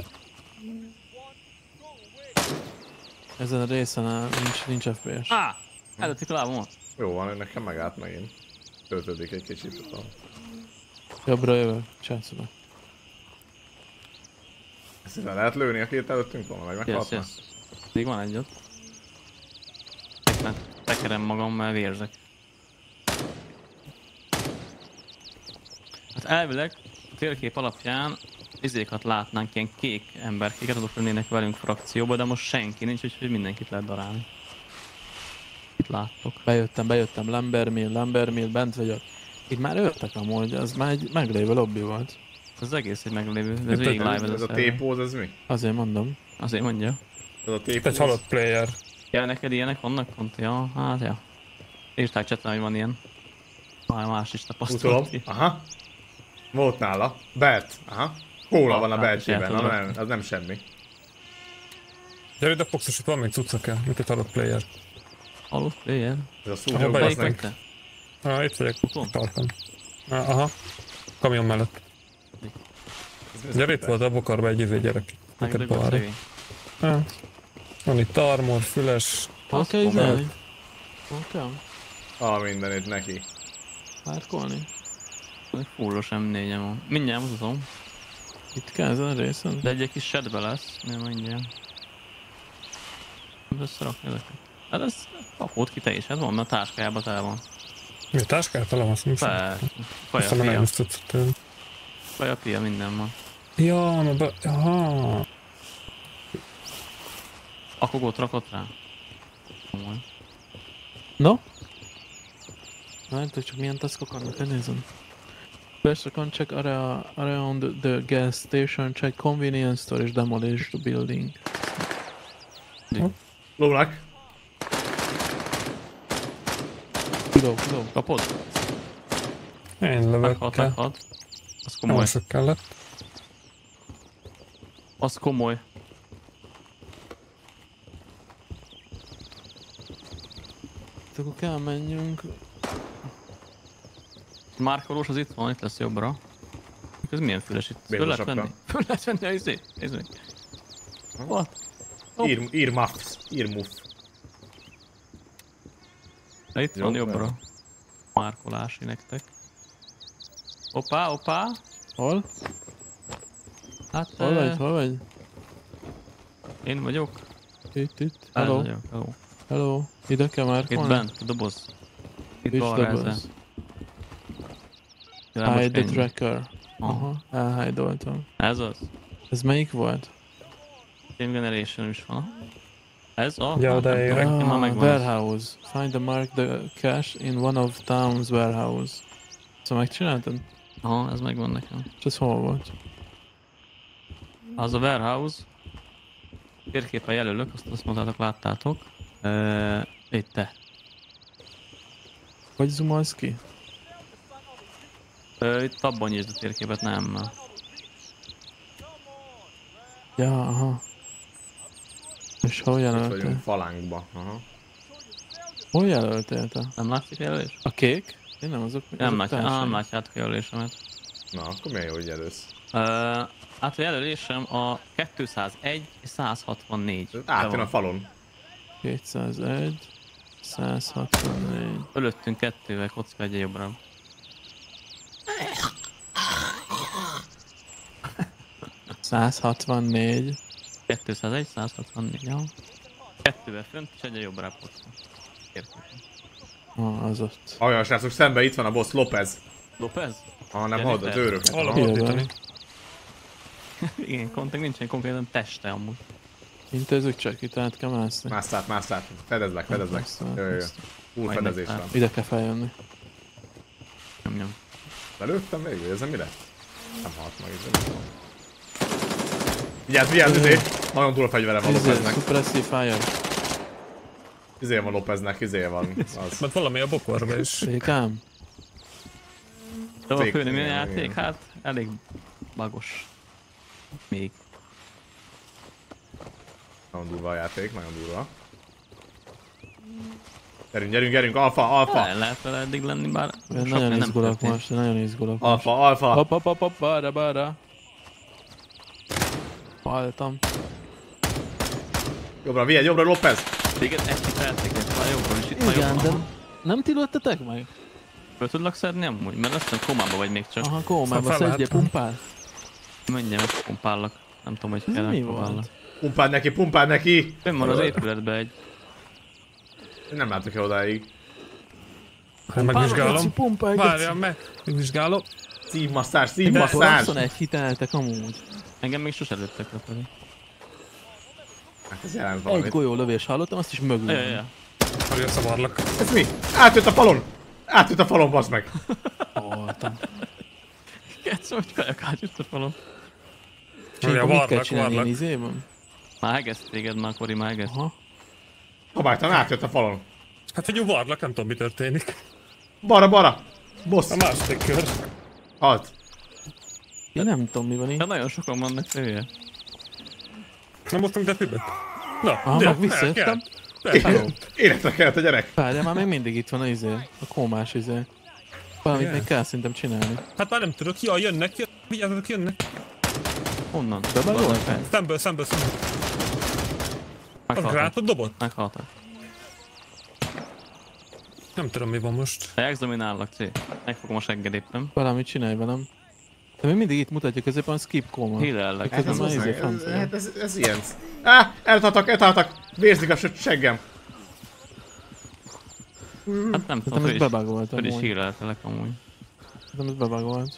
Ezen a részen áll, nincs, nincs ef pé es. Á! Előttük lábam ott. Jó van, nekem megállt megint. Töltődik egy kicsit tudom. Jobbra jövök, császolok. Ezt le lehet lőni, aki itt előttünk van, meg Yes, meghaltna? yes. Még van egy ott. Mert tekerem magam, mert vérzek. Hát elvileg a térkép alapján izékat látnánk, ilyen kék emberkéket, azok lennének velünk frakcióba, de most senki nincs, úgyhogy mindenkit lehet darálni. Itt láttok. Bejöttem, bejöttem, Lambermill, Lambermill, bent vagyok. Itt már öltek amúgy, az már egy meglévő lobby volt. Ez egész egy meglévő, de ez végig live Ez ez a a szerver. T-pose, ez mi? Azért mondom. Azért mondja. Ez a Egy T-pose? halott player. Ja, neked ilyenek vannak pont? Ja, hát ja. Írták csetten, hogy van ilyen. Már más is Utolom. tapasztalt ki. Aha. Volt nála. Belt. Aha. Kóla van a Hát, belcsében. hát, Na, hát. nem, az nem semmi. Gyere ide, Foxos, itt van még cucca kell, mint egy adott player. Halott player. Ez a Aha, szúnyog, bejött az Melyik nem. vagy te? Ah, itt vagyok, Uton? tartom. Ah, aha. Kamion mellett. Gyere, itt volt a bokarba egy izé gyerek. Neked Megdögöl balra. szegény. Ah. Van itt armor, füles. Hol kell Azt izelni? Hol kell? Ah, mindenit neki. Párkolni? Egy fullos em négyem van. Mindjárt mutatom. Itt kell ezen a részen? De egy kis sedbe lesz. Nem mindjárt. Összerakni ezeket. Hát ez kapott ki te is, hát van, mert a táskájában tele van. Mi a táskáját talán azt nem sem. Persze. Aztán nem Kaja, is tudsz tőle. kaja, pia, minden van. Ja, na be... Aha. A kogót rakott rá? Komoly. No? Várjátok csak milyen taskok vannak, elnézem. First recon check area around the gas station, check convenience storage, demolish the building. Lónak. Kidó, kidó. Kapod? Én Meghalt, lövökkel. meghalt. Az Nem komoly. sok kellett. Az komoly. Akkor kell menjünk. Márkolós az itt van, itt lesz jobbra. Ez milyen füles itt? Föl Bélos lehet venni? sapka. Föl lehet venni a izé? Nézd meg. What? Hopp. Ír, ír muffs. Ír muff. De itt Jó, van jó. jobbra. Márkolási nektek. Hoppá, hoppá. Hol? Hát Hol eh, vagy? Hol vagy? én vagyok. Itt, itt. Ez Hello. vagyok, hello. Hello. Ide kell már Itt bent, a doboz. Itt Which balra ezzel. doboz? Ja, most Hide the ennyi. tracker. Aha. Aha, elhide-oltam. Ez az. Ez melyik volt? Game Generation is van. Ez a... Ja, hát de nem én- tudom, nekem már Ah, megvan ez. warehouse. Find the mark the cache in one of town's warehouse. Szóval megcsináltad? Aha, ez megvan nekem. És ez hol volt? Az a warehouse. Térképen jelölök, azt azt mondtátok, láttátok. Uh, itt te. Hogy zoomolsz ki? Uh, itt abban nyisd a térképet, nem. Ja, aha. És hol Itt jelöltél? vagyunk falánkba. Aha. Hol jelöltél te? Nem látszik jelölés? A kék? Én nem azok. Nem, azok látja, társai. ah, nem látjátok a jelölésemet. Na, akkor milyen jó, hogy elősz. Uh, hát a jelölésem a kétszázegy és száz hatvannégy. Átjön a falon. kétszázegy, száz hatvannégy. Fölöttünk kettővel, kocka egy jobbra. száz hatvannégy. kétszázegy, száz hatvannégy, ja. Kettővel fönt és egy jobbra kocka. Értem. Ah, az ott. Olyan srácok, szembe itt van a boss López. López? Ha nem Gyere, hallod az te. őröket. Hallom Aha. Jövő. ordítani. Igen, kontek nincsen konkrétan teste amúgy. Intézzük csak, itt át kell mászni. Mász át, mász át. Fedezlek, fedezlek. Mászol, Jöjjön, jöjjön. mászol. Úr Majd fedezés meg- van. Ide kell feljönni. Nyom, nyom. Belőttem végül, ez mi lett? Nem halt meg, ez nem. Vigyázz, vigyázz, izé! Nagyon durva fegyvere van Izé, Lópeznek. suppressive fire. Izé van Lópeznek, izé van. Az. Mert valami a bokorba is. Székám? De a Cég- főnömi igen, játék, igen. hát elég bagos. Még. Nagyon durva a játék, nagyon durva. Gyerünk, gyerünk, gyerünk, alfa, alfa! El lehet vele eddig lenni, bár Én sok nagyon minden nem izgulok történt. most, nagyon izgulok most. Alfa, alfa! Hopp, hopp, hopp, hopp, balra, balra. Haltam. Jobbra, vigyázz, jobbra López! Téged egy feltéket, már jobbról is itt van Igen, de jobban. nem ti lőttetek meg? Föl tudlak szedni amúgy? Mert azt hiszem komába vagy még csak. Aha, kómába, Szóval fel szedje, lehet- pumpál. Menjen, megpumpállak. Nem tudom, hogy Ez kell mi megpumpállak. volt? Pumpáld neki, pumpáld neki! Fönn van az épületbe egy. Én nem látok el odáig. Hát megvizsgálom. Geci, pumpálj, Várjál meg, megvizsgálom. Szívmasszázs, Akkor szívmasszázs! huszonegy hiteltek amúgy. Engem még sose lőttek le pedig. Hát ez jelent Egy valamit. golyó lövés hallottam, azt is Ja, ja, mögül. ja. Hogy szavarlak. Ez mi? Átjött a falon! Átjött a falon, bassz meg! Haltam. Ketszom, hogy kajak átjött a falon. És akkor mit kell varlak, csinálni én varlak. izében? Már hegeszt téged, már Kori, már hegeszt. Aha. Kabálytalan átjött a falon. Hát hogy varlak, nem tudom mi történik. Bara, bara! Boss! A második kör. Halt! Én nem tudom mi van így. Hát nagyon sokan vannak fője. Nem moztunk defibe? Na, Ah, gyere, meg visszajöttem. Hello. Életre kellett a gyerek! Várjál, már még mindig itt van a izé, a kómás izé. Valamit Igen. még kell szerintem csinálni. Hát már nem tudok, jaj, jönnek, jönnek, vigyázzatok, jönnek. Honnan? Bebagoltak? Szemből, szemből, szemből. Az Meghaltak. grátot dobott? Meghaltak. Nem tudom mi van most. Examinálok, C. Megfogom a segged éppen. Valamit csinálj velem. De még mindig itt mutatja középen a skip kóma. Hílellek. Hát ez, Tudom, az izé, meg, francia. ez, hát ez, ez ilyen. Á, eltartak, eltartak! Vérzik a seggem! Hát nem tudom, Szerintem föl ez is, bebagolt föl is amúgy. híleltelek amúgy. Szerintem ez bebagolt.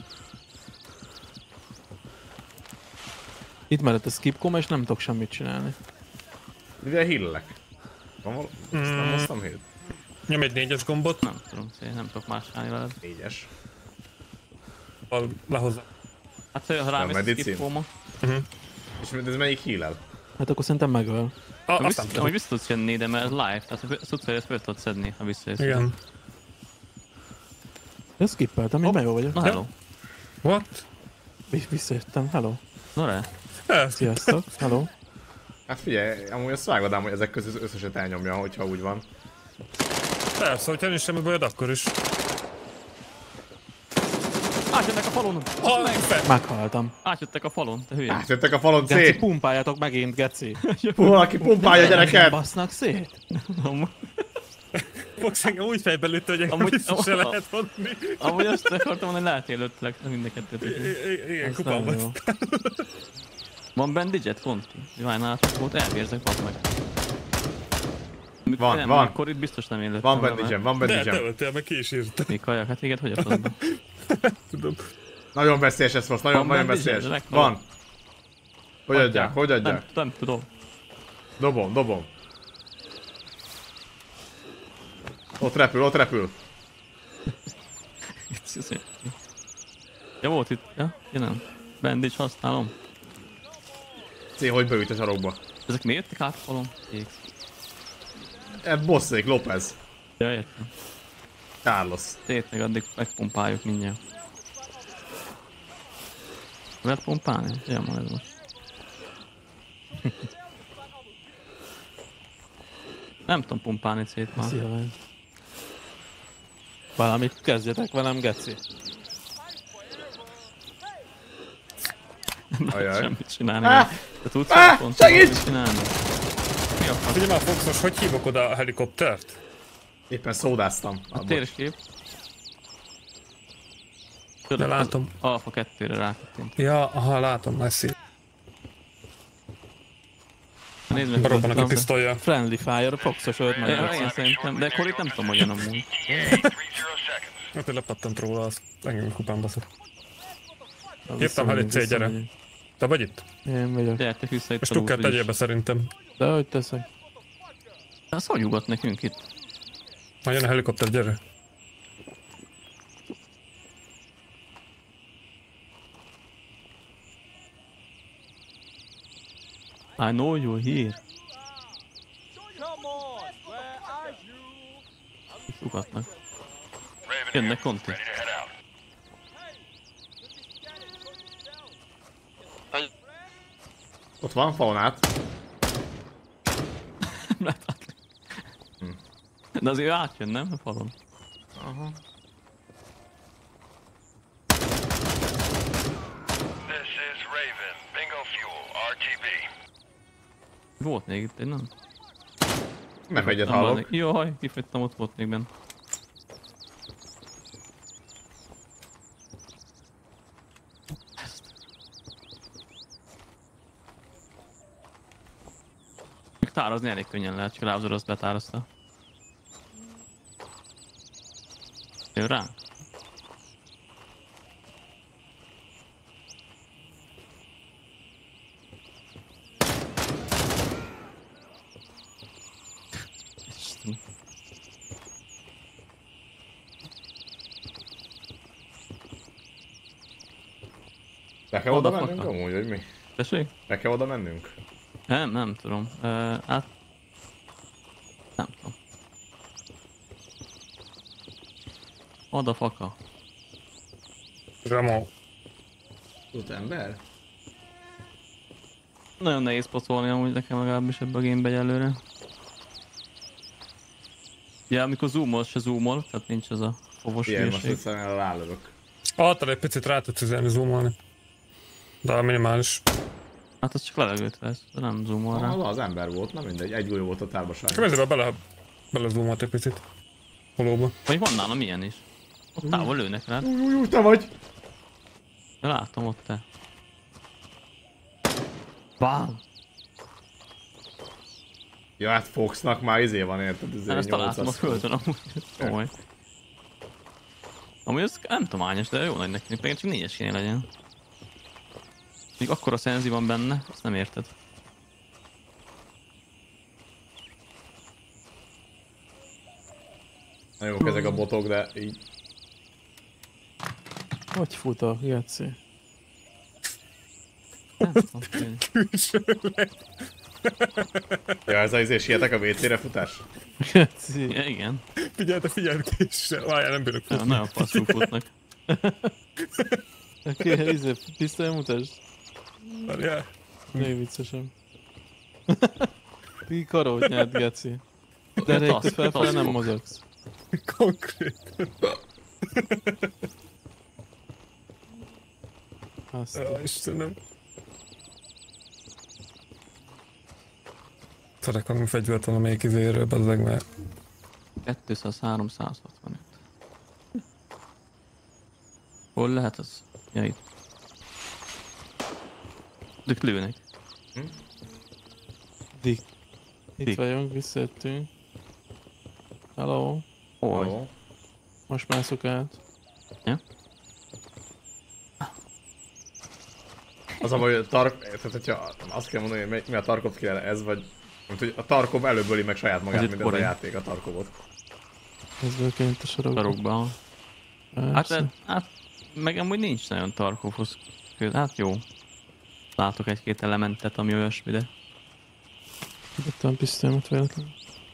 Itt maradt a skip kóma és nem tudok semmit csinálni. Mivel hillek? Van val... Ezt nem hoztam hét? Nyom egy négyes gombot, Nem tudom, C. Nem tudok más csinálni veled. Négyes. val- lehozza. Hát ha rámész a medicin? skip kóma, És ez melyik hílel? Hát akkor szerintem megöl. Ah, azt nem vissza, tudom. hogy vissza tudsz jönni, de mert ez live, tehát a cuccaidat föl tudod szedni, ha visszajössz. Igen. Én skippeltem, én jó vagyok. Na hello. What? Vi- Visszajöttem, hello. Na re. Ez. Sziasztok, hello. Hát figyelj, amúgy azt vágod ám, hogy ezek közül az összeset elnyomja, hogyha úgy van. Persze, hogyha nincs semmi bajod, akkor is. Átjöttek a falon! Ha, megfe! Meghaltam. Átjöttek a falon, te hülye. Átjöttek a falon, Geci, C! pumpáljatok megint, Geci. Valaki pumpálja a gyereket! Basznak szét? Fox engem úgy fejbe lőtte, hogy engem Amúgy- vissza se amúgy- lehet vonni. Amúgy azt akartam mondani, hogy lehet élőttelek, mind a kettőt. I- i- Igen, Ez kupán nagyon jó. volt. Van bandage-et, Konti? Jaj, nálatok volt, elvérzek, bazd meg. Van, nem, van. Akkor itt biztos nem élőttem. Van bandage van De, te bandage öltél, meg ki is írta. Mi kajak, hát igen, hogy a faszba? Tudom. Nagyon veszélyes ez most, nagyon, Van nagyon bandage? veszélyes. Meghal. Van. Hogy adják, hogy Nem, adják? nem tudom. Dobom, dobom. Ott repül, ott repül. Ja, volt itt. Ja, én nem. Bandage használom. C, hogy beült a sarokba. Ezek miért jöttek át a falon? Kék. E, bosszék, López. Ja, értem. Carlos. Szét meg addig megpumpáljuk mindjárt. Lehet pumpálni? Ja, majd ez most. Nem tudom pumpálni szét már. Szia, vagy. Valamit kezdjetek velem, Geci. Ajaj. Semmit csinálni. Ah! Te tudsz Ah! ah, pont Segíts! valamit csinálni? Mi a fasz? Figyelj már, Foxos, hogy hívok oda a helikoptert? Éppen szódáztam. A Ah, térkép. De látom. Alfa kettőre rákattint. Ja, aha, látom, messzi. Nézd meg, Robban a tudod, pisztolya. Friendly Fire, Foxos ölt meg. Ja, Geci. igen, szerintem, de akkor itt nem tudom, hogy jön amúgy. thirty seconds. Hát, hogy lepattant róla, azt engem kupán baszott. Na, Hívtam Helit, C, gyere. visszamegyek. Te vagy itt? Én vagyok. Gyertek vissza itt A a stukkert lúzba tegyél is. be szerintem. De hogy teszek? Ez hogy ugat nekünk itt? Ha jön a helikopter, gyere. I know you're here. Itt ugatnak. Raven Jönnek Konti. ready to head out. Ott van, falon át. De azért ő átjön, nem? A falon. Aha. This is Raven. Bingo fuel. R T B. Volt még itt, egy nem? Nem egyet Nem van hallok. még. Jaj, kifettem, ott volt még benne. Még tározni elég könnyen lehet, csak rávzor azt betározta. Jön rá? Isten. Be kell oda Oda mennünk fakad. amúgy, vagy mi? Tessék? Be kell oda mennünk? Nem, nem tudom. Uh, hát... Nem tudom. Madafaka. Ramó. Tud ember? Nagyon nehéz pacolni amúgy nekem legalábbis ebbe a gamebe egyelőre. Ja, amikor zoomol, se zoomol, tehát nincs ez a fovos Ilyen, most hülyeség. egyszerűen rálövök. Által egy picit rá tudsz üzelni, zoomolni. De a minimális. Hát az csak levegőt vesz, de nem zoomol rá. Ah, az ember volt, na mindegy, egy golyó volt a tárbaság. Csak ezzel bele, bele zoomolt egy picit. Holóba. Vagy van nálam ilyen is. Ott távol lőnek rád. Új, új, új, te vagy! Ja, látom ott te. Bám! Ja, hát Foxnak már izé van, érted? Ez Hát ezt találtam a földön amúgy. Komoly. Amúgy ez nem tudom hányos, de jó nagy neki, pedig csak négyes kéne legyen. Még akkora szenzi van benne, azt nem érted. Na jók ezek a botok, de így... Hogy fut a Geci? Nem tudom, hogy- Ja, ez az izé, sietek a vé cére futás? Geci. Ja, igen. Figyelj, te figyelj, késsel. Várjál, nem bírok Ja, futni. nagyon passzul futnak. Aki izé, pisztoly mutasd. Várjál. Még viccesem. Ki karót nyert, Geci. De Tasz- rejtő felfele nem taszkok. mozogsz. Konkrét. Azt. Á, Istenem. Szarek valami fegyvert valamelyik izéről, bazzeg, mert kétszáz háromszázhatvanöt. Hol lehet az? Ja, itt. Ők lőnek. Dick. Itt Dick. vagyunk, visszajöttünk. Hello. Hol? Ó. Most mászok át. Az a baj, hogy a Tark... Tehát, hogyha azt kell mondani, hogy mi- mi a Tarkov kill ez, vagy... Mint, hogy a Tarkov előböli meg saját magát, itt mint ez a Corin. játék a Tarkovot. Ez bőként a sorokba. Sarokban. Hát, Persze. hát, meg amúgy nincs nagyon Tarkovhoz köz. Hát jó. Látok egy-két elementet, ami olyasmi, de... Itt a pisztolyomat véletlenül.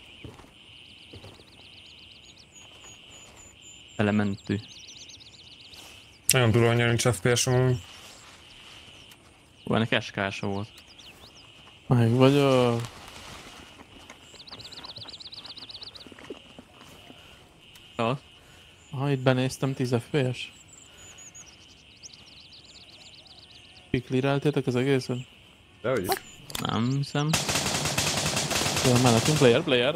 Elementű. nagyon durva, hogy nincs ef pé es-om amúgy. Ó, ennek es ká-sa volt. Meg vagyok. Ja, Ha itt benéztem, tíz ef pé es. Kikliráltétek az egészet? De hogy? nem hiszem. Jó, mellettünk, player, player.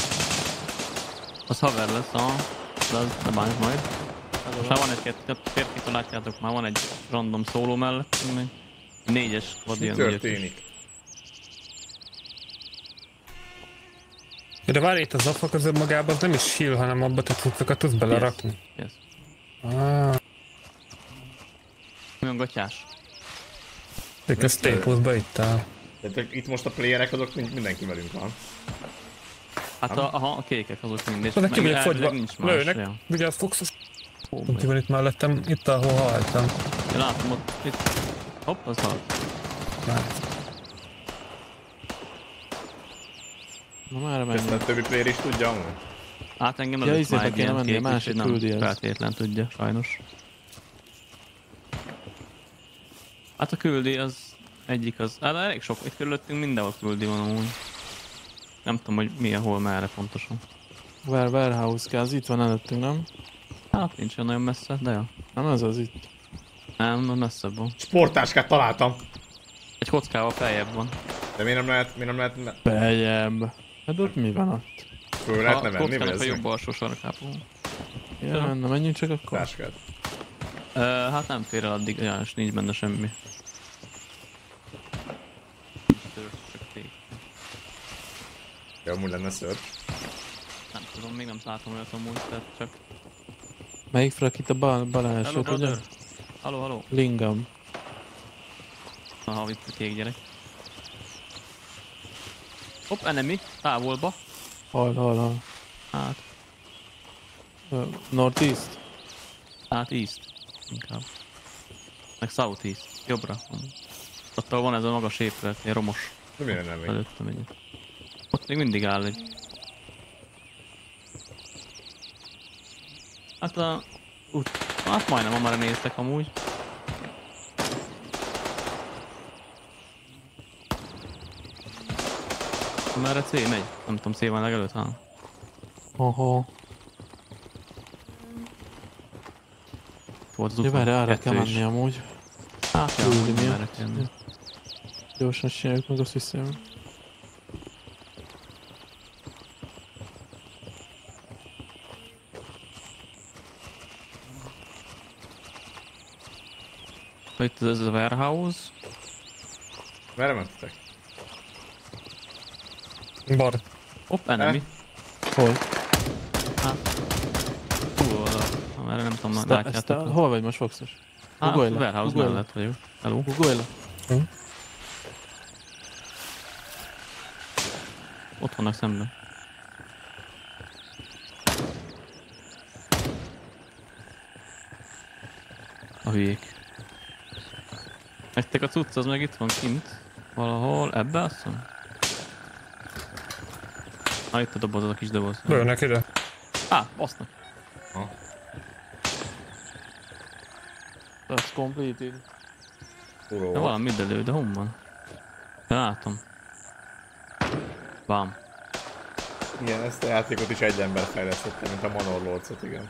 Az haver lesz, a... De az ne bánjuk majd. Most már van egy-két, férkitől látjátok, már van egy random szóló mellett, még négyes vad Mi jön. négyes is. történik? De várj, itt az afa között magában az nem is heal, hanem abba te cuccokat tudsz belerakni. Yes. Ah, Olyan gatyás. de ezt staples-be ittál. Tehát itt most a playerek azok mind- mindenki velünk van. Hát a, aha, a kékek azok mindig. De neki vagyok elvileg fogyva. nincs más. Lőnek. Ja. Vigyázz, Foxos. Ó, Ki van itt mellettem? Itt, ahol haltam. Én látom ott, itt. Hopp, az halt. Na már Ezt menjünk. a többi player is tudja amúgy. Hát engem Ja, előtt izébe már egy kéne ilyen menni, kék, a másik úgyhogy nem küldi ezt. feltétlen tudja, sajnos. Hát a küldi az egyik az, hát elég sok, itt körülöttünk mindenhol küldi van amúgy. Nem tudom, hogy milyen, hol, merre pontosan. Ware, warehouse gáz, itt van előttünk, nem? Hát nincs olyan nagyon messze, de jó. Nem ez az itt. Nem, nem messzebb van. Sportáskát találtam! Egy kockával feljebb van. De miért nem lehet, miért nem lehet ne- Beljebb. Hát ott mi van ott? föl lehetne A venni, vagy kockának ez a meg? jobb alsó sarkában. Ja, na menjünk csak akkor. Táskát. Uh, hát nem fér el addig, ja, és nincs benne semmi. Csak fék. Ja, amúgy lenne search. Nem tudom, még nem látom olyat amúgy, tehát csak... Melyik frak itt a bal, bal Hello, elsőt, ugye? brother! Halló, halló! Lingam. Aha, itt a kék gyerek. Hopp, enemy, távolba. Hol, hol, hol. Hát, Ö, Northeast? hát east. Inkább. Meg southeast. Jobbra. Ott ahol van ez a magas épület, ilyen romos. De miért nem még? Előttem egy. Ott még mindig áll egy. Hát a... Út... Hát majdnem amarra néztek amúgy. Merre C megy? Nem tudom, C van legelőtt, ha? Oho. Volt az Ja, utolsó várj, arra kettő kell is. menni amúgy. Hát, ja, Úgy amúgy miatt. merre kell menni. Gyorsan csináljuk meg, azt hiszem. Itt ez a warehouse. Merre mentetek? Bar. Hopp, enemy. Hol? Túl oldal. Amerre nem tudom, Ezt a- ezt a- látjátok. Hol vagy most, Foxos? Hát, Ugolj le, warehouse ugolj le. mellett vagyok. Hello. Ugolj le. Ott vannak szemben. A hülyék. Nektek a cucc az meg itt van kint. Valahol ebbe azt hiszem. Ah, itt a doboz, az a kis doboz. Lőnek ide. Á, basznak. That's completed. Uró. De valami ide lő, de hon van? Ja, látom. Bám. Igen, ezt a játékot is egy ember fejlesztette, mint a Manor Lords-ot, igen.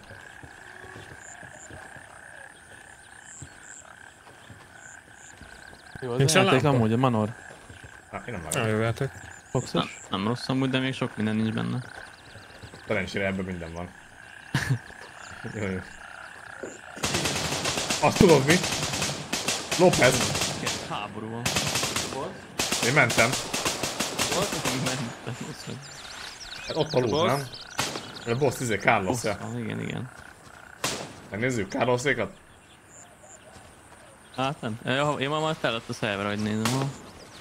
Jó, az Nincs a játék lámpa? amúgy, a Manor. Hát, én nem Nem vágom. jó játék. Nem, Foxos? nem rossz amúgy, de még sok minden nincs benne. Szerencsére ebben minden van. Jó, jó. Azt tudod mi? López! Háború van. Én mentem. Mentem, azt mondja. Hát ott a lúd, nem? A boss izé, Carlos-ja. Boss van, igen, igen. Megnézzük Carlos-ékat? Hát nem. Ja, én már majd felett a szerver, hogy nézem. Ha.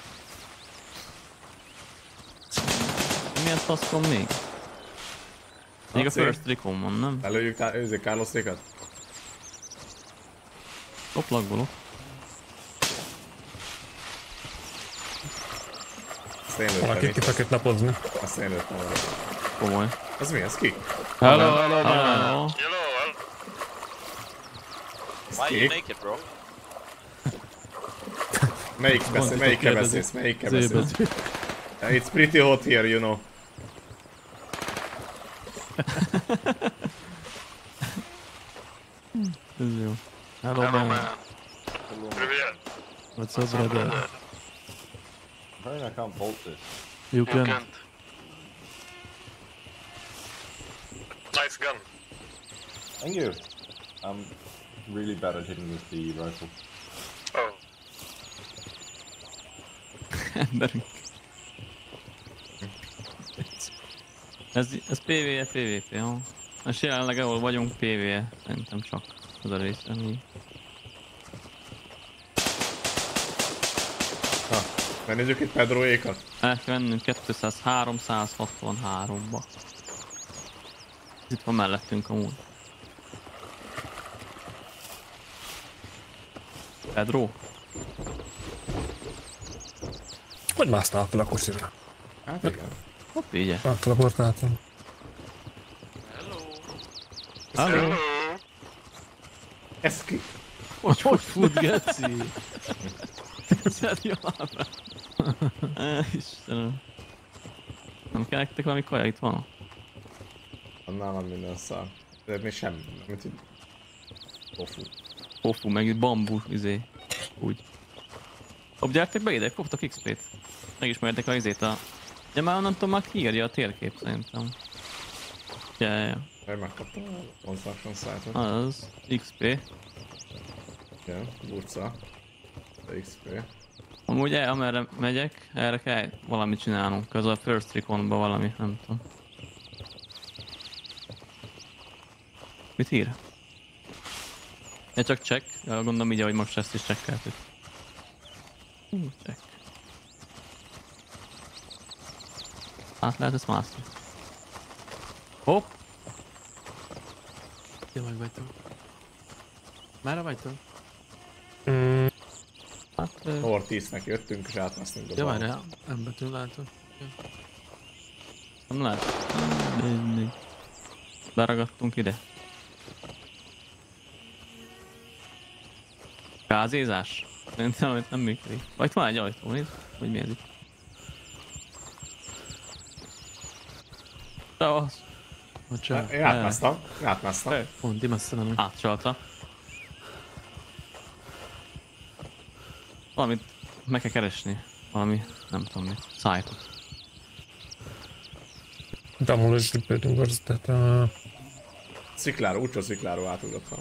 Milyen taszkom még? Még a szép. First Recon van, nem? Előjük őzé Carlos-ékat? Hopp, lagbolok. Azt én lőttem Valaki itt. kifeküdt napozni. Azt én lőttem volna. Komoly. Ez mi? Ez ki? Hello, hello, man. Hello. Hello, well, Ez why you ki? naked, bro? Melyik beszél, melyikkel beszélsz? Melyikkel beszélsz? Zébező. It's pretty hot here, you know. Ez jó. Hello, Hello, man. man. Привет. What's up, brother? Apparently I can't bolt this. You You can. can't. Nice gun. Thank you. I'm really bad at hitting with the rifle. Oh, Emberünk. Ez, ez pé vé e, pé vé pé, ha? És jelenleg ahol vagyunk pé vé e, szerintem csak az a része mi. Na, megnézzük itt Pedroékat. El kell mennünk kétszáz háromszázhatvanháromba. Itt van mellettünk amúgy. Pedro? Hogy másznál fel a kocsira? Hát igen. Hopp, így. Áteleportáltam. Hello? Ez ki? Hogy, hogy fut, geci? Szedj a lábát. Istenem. Nem kell nektek valami kaja, itt van? Nálam minden szar. De még semmi, mint így... Tofu. Tofu, meg itt bambu, izé. Úgy. Hopp, gyertek be ide, koptak iksz pét. Megismertek a izét a... Ja, már onnan tudom, már kiírja a térkép szerintem. Ja, ja, ja. Én megkaptam a construction site-ot. Az iksz pé. Igen, burca. De iksz pé. Amúgy el, amerre megyek, erre kell valamit csinálnunk. Ez a First Reconba valami, nem tudom. Mit ír? Ja, csak check. Ja, gondolom így, ahogy most ezt is checkeltük. Hú, check. Át lehet ezt mászni. Hopp! Tényleg vagytok. Merre vagytok? Mm, Hát... ö, Ortisznek jöttünk és átmásztunk a Ja, balra. várjál, M betűn látom. Nem lehet. Mindig. Beragadtunk ide. Gázézás? Szerintem nem működik. Vagy van egy ajtó, nézd, hogy mi ez itt. Szevasz. Bocsánat. Én átmásztam, én átmásztam. Pont, dimesztelenül. Átcsalta. Valamit meg kell keresni. Valami, nem tudom mit. Szájtot. Demolition building was that, uh... Szikláról, úgyhogy szikláról átugrottam.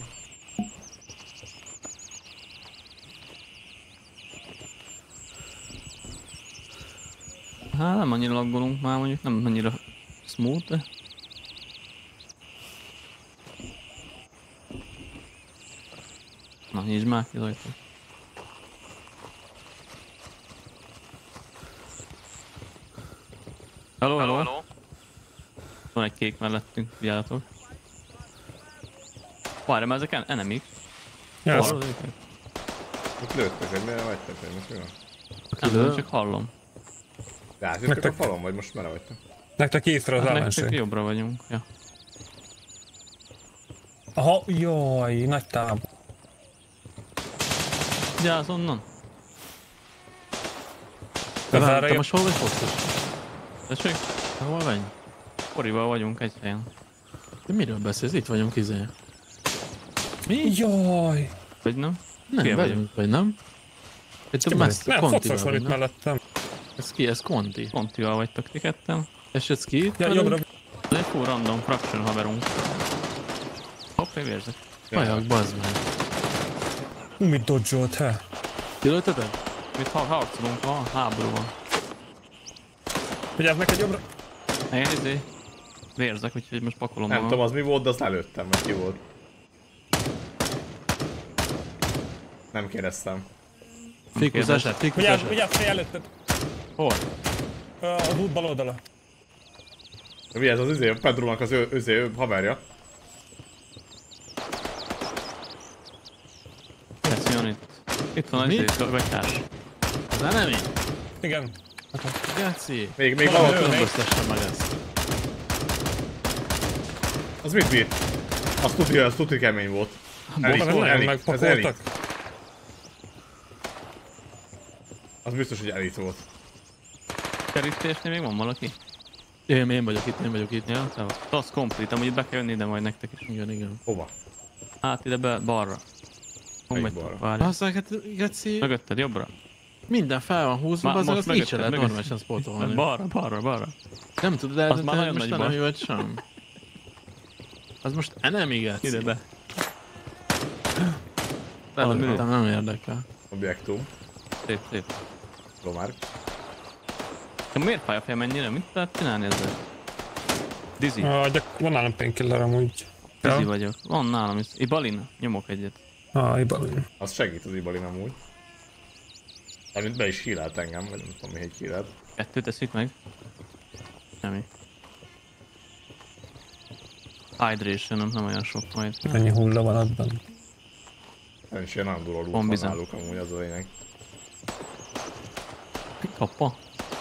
Hát nem annyira laggolunk már, mondjuk nem annyira smooth, de... Na, nyisd már ki az ajtót. Hello, hello, hello. Van egy kék mellettünk, vigyázzatok. Várj, mert ezek en enemik. Yes. Hallod őket? Itt lőttek, hogy mire vagytok, hogy most mi van? Nem tudom, csak hallom. Rájöttek a Nektek- falon, vagy most merre vagytok? Nektek észre az Hát nektek ellenség. jobbra vagyunk, ja. Aha, jaj, nagy táv. Gyász onnan. De Te, várj, te most hol vagy fosztos? Tessék? Hol vagy? Korival vagyunk egy helyen. De miről beszélsz? Itt vagyunk izé. Mi? Jaj. Vagy nem? Nem, Ki vagyunk, vagy nem? Itt a messz, Nem, Contival foxos van vagy, itt nem? mellettem. Ez ki? Ez Conti. Pontival vagytok ti ketten. És ez ki? Ja, jobbra. Ez egy full random fraction haverunk. Hopp, én érzek. Ajak, bazd meg. Hú, mit dodge-olt, he? Kilölteted? Mit ha harcolunk, ha háború van. Vigyázz neked jobbra. Én izé vérzek, úgyhogy most pakolom Nem magam. tudom az mi volt, de azt lelőttem, meg ki volt. Nem kérdeztem. Fikus eset, fikus Vigyázz, eset. vigyázz, fej előtted. Hol? Ö, Az út bal oldala. Mi ez az izé, a Pedrónak az ő, izé, ő haverja. Ez jön itt. Itt van az Mi? izé, betyás. Az enemy? Igen. Geci. Még, még Valami valahol ő- Különböztessem meg ezt. Az mit bír? Azt tudja, az tudja kemény volt. Elit, Valami nagyon elit, ez elit. megpakoltak. Az biztos, hogy elit volt. Kerítésnél még van valaki? Én, én vagyok itt, én vagyok itt. Ja, te vagy. Az complete, amúgy be kell jönni ide majd nektek is. Igen, igen. Hova? Hát ide be, balra. Hol Melyik megy? balra? Várj. Bazzák, hát Geci, Mögötted, jobbra? minden fel van húzva, Már bazzák, most azt így se mögötted, lehet mögötted. normálisan spotolni. Balra, balra, balra. Nem tudod Az már eldönteni, nagyon hogy most nagy enemy baj. vagy sem. Az most enemy, Geci. Ide be. Lelőttem, nem érdekel. Objektum. Szép, szép. Romár. Ja, miért fáj a fejem ennyire? Mit lehet csinálni ezzel? Dizzy. Ah, gyak- van nálam painkiller amúgy. Dizzy Ja. vagyok. Van nálam is. Ibalin, nyomok egyet. Ah, ibalin. Az segít az Ibalin amúgy. Amint be is hílelt engem, vagy nem tudom mi, hogy hílelt. Kettőt teszik meg. Semmi. Hydration, nem olyan sok majd. Ennyi hulla van abban. Nem is ilyen nagyon durva loot Van van bizony. náluk amúgy, az a lényeg. Kappa.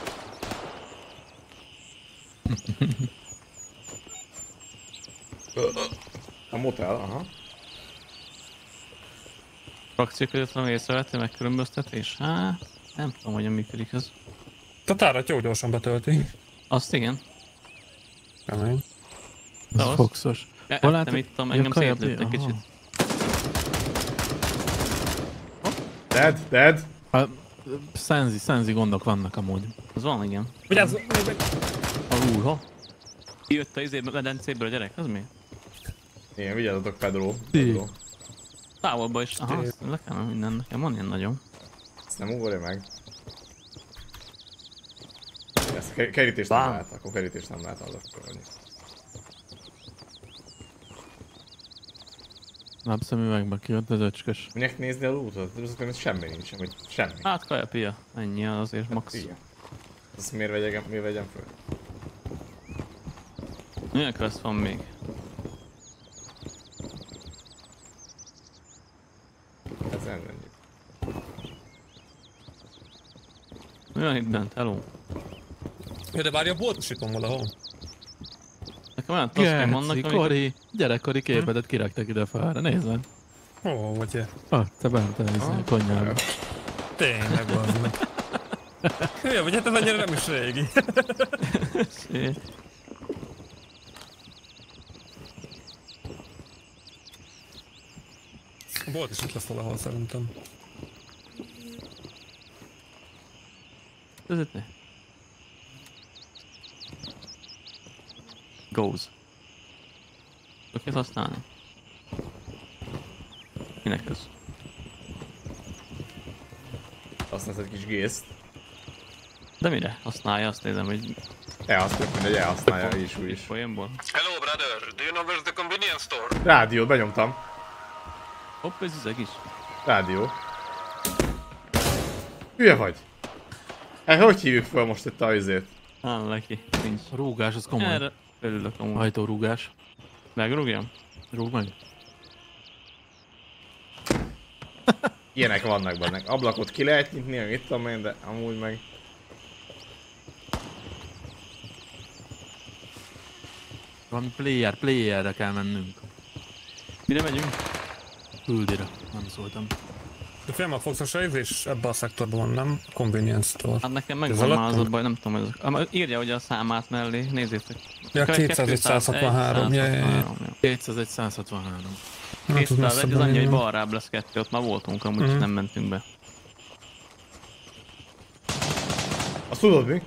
A motel, aha. Frakciók között valami észrevető megkülönböztetés? Hát, nem tudom, hogyan működik ez. A tárat jó gyorsan betölti. Azt igen. Kemény. Ez az- foxos. Ja, Hol ettem, látod? ittam, Ja, engem kaja- szétlőtt egy aha. kicsit. Dead, dead. Hát, Szenzi, szenzi gondok vannak amúgy. Az van, igen. Vigyázz! A úha. Kijött a izé medencéből a gyerek, az mi? Igen, vigyázzatok Pedro. Ti. Pedro. Távolba is. Aha, azt le kell minden, nekem van ilyen nagyon. Ezt nem ugorja meg. Ezt ke- kerítést nem Bám. lehet, akkor kerítést nem lehet az akkor annyi. Lábszemüvegbe kijött az öcskös. Minek nézni a lootot? Ez semmi nincs, hogy semmi. Hát kaja pia. Ennyi azért max. Igen. Azt miért vegyem, miért vegyem föl? Milyen quest van még? Ez nem menjük. Milyen itt bent? Hello. Ja, de várja, boltosítom valahol. Nekem olyan taskaim vannak, Geci, amik... Kori, gyerekkori képedet kiraktak ide felre, nézd meg. Ó, ugye. Ah, te bent elviszem konyhába. Tényleg, bazd meg. Hülye vagy, hát ez annyira nem is régi. Shit. Volt is itt lesz valahol szerintem. Ez itt ne. Goes. Tudok ezt használni? Minek ez? Használsz egy kis gészt. De mire? Használja, azt nézem, hogy E, azt tök mindegy, elhasználja is úgy is. folyamból. Hello, brother. Do you know where's the convenience store? Rádiót benyomtam. Hopp, ez üzeg is. Rádió. Hülye vagy? Hát hogy hívjuk fel most itt a izét? Áll neki, nincs. A rúgás az komoly. Erre örülök amúgy. Ajtórúgás. Megrúgjam? Rúg meg. Ilyenek vannak benne. Ablakot ki lehet nyitni, mit tudom én, de amúgy meg... Valami player, playerre kell mennünk. Mire megyünk? Küldire. Nem szóltam. A film a Foxos rész és ebben a szektorban van, nem? Convenience store. Hát nekem Ez megvan már az alattam? a baj, nem tudom, hogy az... Írja, hogy a számát mellé, nézzétek. Ja, kétszázegy százhatvanhárom. Ja, ja, ja. kétszázegy százhatvanhárom. Hát, az kétszázegy, messzebb az annyi, hogy van. balrább lesz kettő, ott már voltunk, amúgy Mhm. mm. nem mentünk be. Azt tudod mi?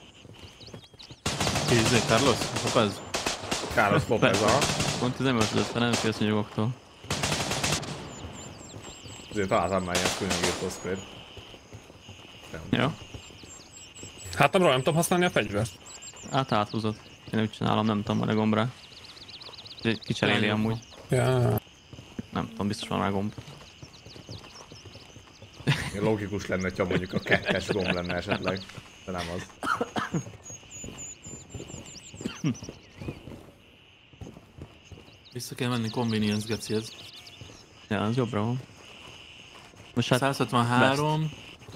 Kézzé, Carlos? Lopez? Carlos Lopez, aha. Pont ez nem ötlött, nem félsz a nyugoktól. Azért találtam már ilyen könnyűgírtószpét. Jó. Hát nem nem tudom használni a fegyvert. Hát áthúzott. Én úgy csinálom, nem tudom, van a gomb rá. Kicseréli amúgy. Ja. Nem tudom, biztos van rá gomb. Logikus lenne, ha mondjuk a kettes gomb lenne esetleg. De nem az. Vissza kell menni convenience gecihez. Ja, az jobbra van. Most hát százhatvanhárom.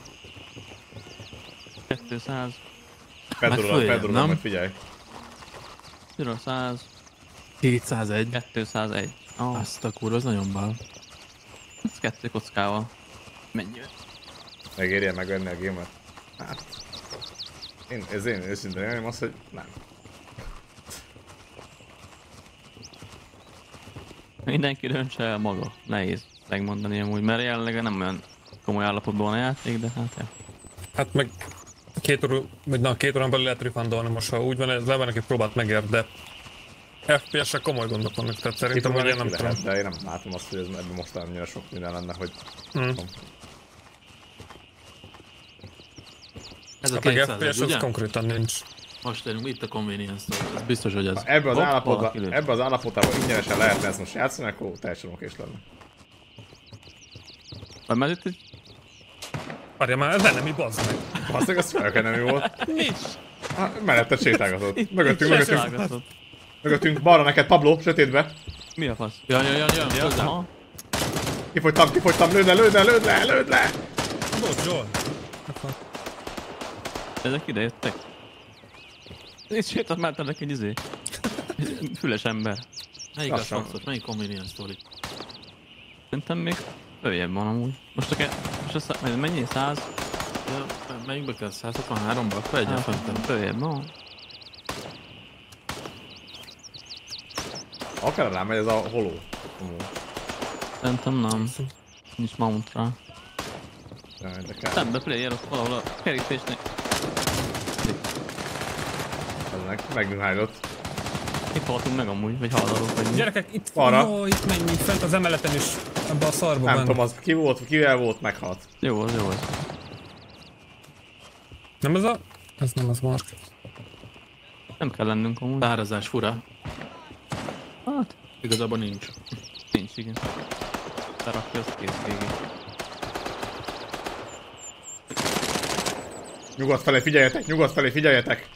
kétszáz. Pedro, följebb, Pedro, nem? nem? Figyelj. Zero száz. kétszázegy. kétszázegy. Oh, Azt a kurva, az nagyon bal. ez kettő kockával. Mennyi? Megérje megvenni a gémet? Hát... Én, ez én őszintén nem azt, hogy nem. Mindenki döntse el maga. Nehéz megmondani amúgy, mert jelenleg nem olyan komoly állapotban van a játék, de hát ja. Hát meg két óra, vagy na, két órán belül lehet refundolni most, ha úgy van, ez levennek egy próbát megér, de ef pé es-ek komoly gondok vannak, tehát szerintem, hogy én nem tudom. Lehet, de én nem látom azt, hogy ez ebben most annyira sok minden lenne, hogy... Mm. Ez a Hát meg ef pé es kétszázegy, az ugye? konkrétan nincs. Most érünk, itt a convenience store. Ez biztos, hogy ez. Ha ebben az, Hoppá, állapotban, kilőtt. ebben az állapotában ingyenesen lehetne ezt most játszani, akkor teljesen okés lenne. Vagy már itt egy... Várja már, ez lenne mi, bazd meg. Azt az fel nem jó volt. Nincs! Hát, mellette sétálgatott. Mögöttünk, Nincs mögöttünk, találgatott. mögöttünk, balra neked, Pablo, sötétbe. Mi a fasz? Ja, ja, ja, ja, Ja, hozzá. aha. Kifogytam, kifogytam, lőd le, lőd le, lőd le, lőd le! Bocs, Joel. Ezek ide jöttek. Itt sétalt már ennek egy izé. Füles ember. Melyik az Lassan. foxos? Melyik convenience store? Szerintem még följebb van amúgy. Most a ke... Most a szá... mennyi? száz? Ja, melyikbe kell? százhatvanháromba? Akkor egyen föntem. Följebb van. Akár rám megy ez a holó. Szerintem nem. Nincs mount rá. Jaj, de kell. Szembe player ott valahol a kerítésnél. Eznek megnyújhálott. Itt haltunk meg amúgy, vagy haladok vagy mi. Gyerekek, itt Arra. Jó, itt mennyi, fent az emeleten is, ebbe a szarba Nem benne. tudom, az ki volt, kivel volt, meghalt. Jó az, jó az. Nem ez a... Ez nem az Mark. Nem kell lennünk amúgy. Szárazás fura. Hát, Igazából nincs. nincs, igen. Berakja, az kész végig. Nyugat felé figyeljetek, nyugat felé figyeljetek!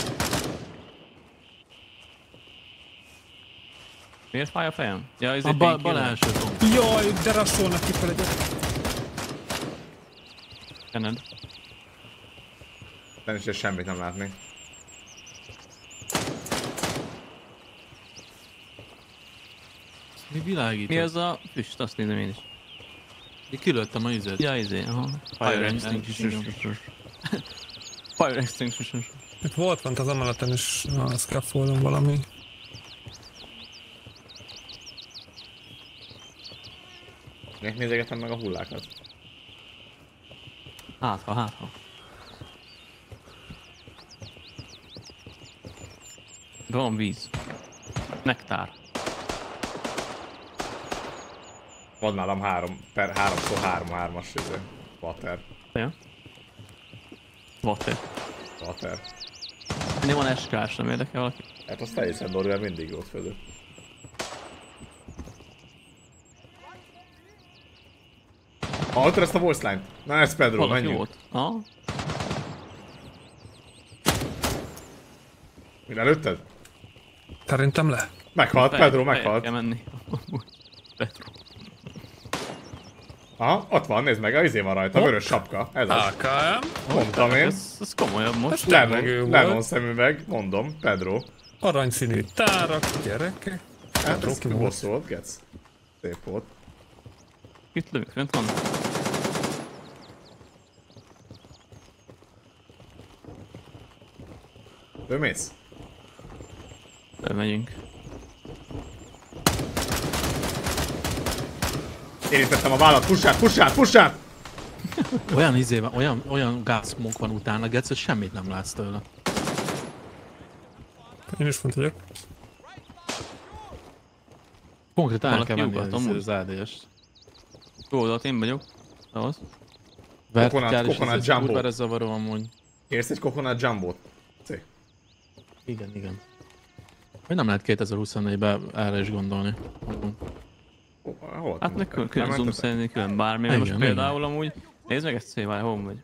Miért fáj a fejem? Ja, ez A bal, bal első pont. Jaj, de rassolnak ki fel egyet. Kened. Nem is semmit nem látni. Mi világít? Mi ez a füst? Azt nézem én is. Én kilőttem a izet. Ja, izé, aha. Fire extinguisher. Fire extinguisher. Itt volt fent az emeleten is a scaffoldon valami. Megnézegetem meg a hullákat. Hát ha, hát ha. De van víz. Nektár. Van nálam három per háromszor három hármas izé. Water. Ja. Water. Water. Ennél van es ká-s, nem érdekel valaki? Hát azt teljesen Norwell mindig ott fölött. Ah, ott ezt a voice line. Na ez Pedro, Valaki menjünk. volt. Ha? Mire lőtted? Szerintem le. Meghalt, Feljebb- Pedro feljebb meghalt. kell menni. Pedro. Aha, ott van, nézd meg, a izé van rajta, vörös sapka. Ez az. á ká em. Mondtam én. Ez, ez komolyabb most. tényleg ő Lennon, volt. Lennon szemüveg, mondom, Pedro. Aranyszínű tárak, gyerekek. Hát ez Rocky volt. bosszú volt, Gec. Szép volt. Itt lövünk, fent van. Ő mész? Bemegyünk. Érintettem a vállat, pussát, pussát, pussát! Olyan izé van, olyan, olyan gázmunk van utána, Gec, hogy semmit nem látsz tőle. Én is font vagyok. Konkrétan el Valaki kell menni ugatom, az, úgy. az á dé est. Jó oldalt én vagyok. Ahhoz. Vertikális, coconut ez jumbo. kurvára zavaró amúgy. Kérsz egy coconut jumbo-t? Cé. Igen, igen. Hogy nem lehet kétezer-huszonnégyben erre is gondolni. Hol? Hát meg külön, külön zoom mentetek? szerni, külön bármi. Igen, Most igen. például amúgy... Nézd meg ezt, széválj, hol vagy?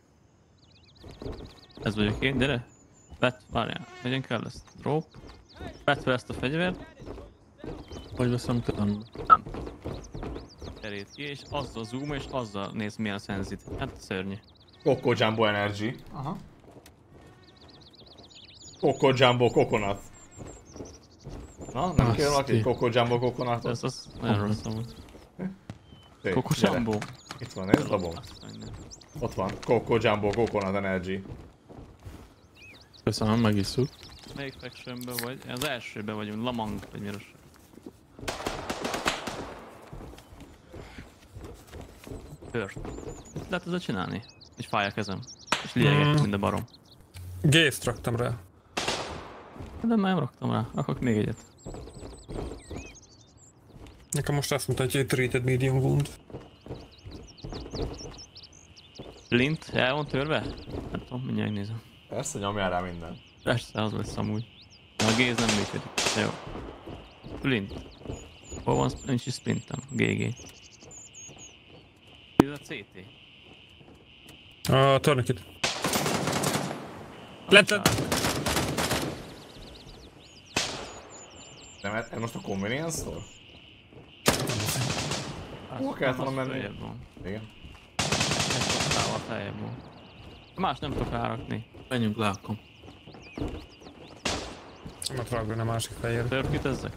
Ez vagyok én, gyere! Vett, várjál, megyünk el ezt. Drop. Vedd fel ezt a fegyvert. Hogy veszem tudom. Terét ki, és azzal zoom, és azzal nézd milyen szenzit. Hát szörnyű. Coco Jumbo Energy. Aha. Coco Jumbo Coconut. Na, nem Azt kér valaki ki. Coco Jumbo Coconutot? Ez az nagyon rossz amúgy. Szép, Coco gyere. Jumbo. Itt van, nézd, dobom. Azt mondja. Ott van, Coco Jumbo Coconut Energy. Köszönöm, megisszuk. Melyik factionben vagy? Az elsőben vagyunk, Lamang, vagy miros. Tört. Mit lehet ezzel csinálni? És fáj a kezem. És lieget, Mm. mint a barom. Gészt raktam rá. De már nem raktam rá, akkor még egyet. Nekem most azt mutatja, hogy treated medium wound. Flint, el van törve? Nem tudom, mindjárt nézem. Persze, nyomjál rá minden. Persze, az lesz amúgy. De a géz nem működik. De jó. Flint. Hol van? Nincs is splintem. gé gé. Ez a cé té. A tornikit. Lent! Nem, ez most a convenience store? Hát, Hol kellett az volna menni? feljebb van. Igen. Ez a feljebb van. Más nem tudok rárakni. Menjünk le akkor. Nem rakjon a másik fejére. Törkütezzek?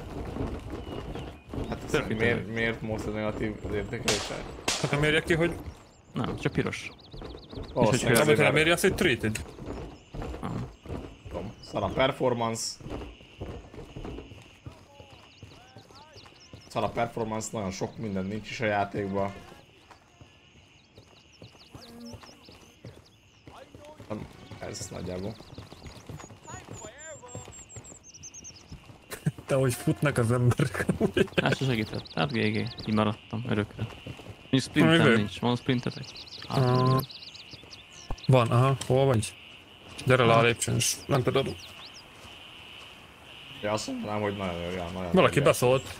Hát ez Perfect. miért, miért most a negatív az értékeléssel? Hát nem mérjek ki, hogy... Nem, csak piros. Valószínűleg Nem azért, nem mert méri azt, hogy treated. Ah. tudom, szar a performance. Szar a performance, nagyon sok minden nincs is a játékban. Nem, ez nagyjából. De hogy futnak az emberek. Ez se segített. Hát gé gé. Így maradtam örökre. Nincs splintem, Mivel? nincs. Van splintetek? Hát, Ah. Van, aha, hol vagy? Gyere le a lépcsőn, és nem tudod. Ja, azt mondanám, hogy nagyon jó, ja, nagyon Valaki jó. beszólt.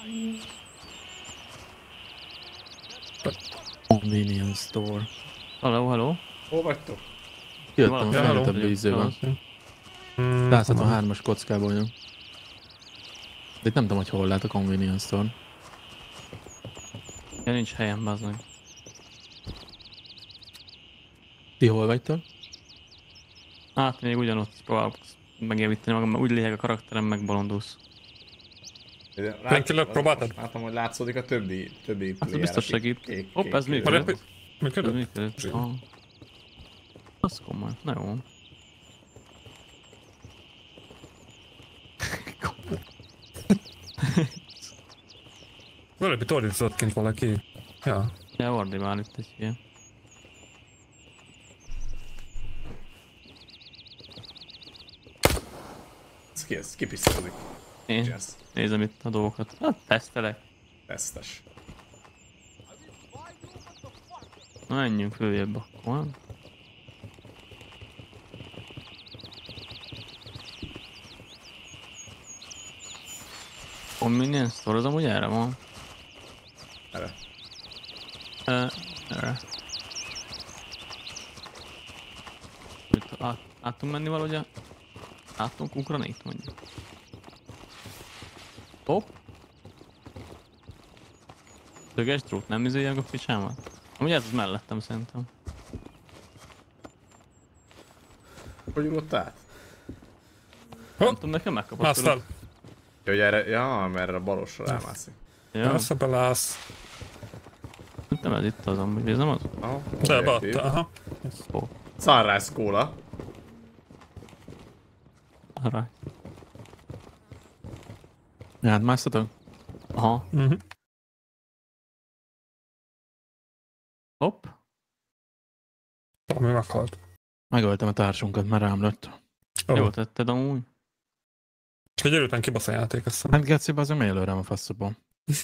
Convenience store. Hello, hello. Hol vagytok? Kijöttem a Valaki- hello. fenyegetebb ízében. Hmm, száz hetvenhármas kockából jön. De itt nem tudom, hogy hol lehet a convenience store. Ja, nincs helyem, bazd meg. Ti hol vagytok? Hát még ugyanott próbálok megjavítani magam, mert úgy lényeg a karakterem, meg bolondulsz. Painkiller, próbáltad? Látom, hogy látszódik a többi, többi Hát ez player, biztos akik segít. kék- Hopp, ez kék- működött. kék- Ez Működött? működött. Aha. Az komoly, na jó. Valami ordított kint valaki. Ja. Ja, Vardi már itt egy ilyen. Ez ki ez? Kipisztolódik. Én Jazz. nézem itt a dolgokat. Hát tesztelek. Tesztes. Na menjünk följebb akkor. Convenience store, az amúgy erre van. Erre. Uh, erre. Mit, át, át tudunk menni valahogy? Át tudunk ugrani itt mondjuk. Hopp. Döges drót, nem izéljek a picsámat? Amúgy ez az mellettem szerintem. Hogy ugrott át? Nem tudom, nekem megkapott. Másztál. Ja, hogy erre, ja, mert erre a balosra rámászik. Ja, Persze belász. nem ez itt az amúgy, ez nem az? Aha. De objektív. beadta, aha. Ó, Sunrise Cola. arra. Hát másztatok? Aha. Mhm. Hopp. Valami meghalt. Megöltem a társunkat, mert rám lőtt. Oh. Jól tetted amúgy. Csak egy idő után kibasz a játék, azt hiszem. Hát gecibe az a lőrem a faszopon.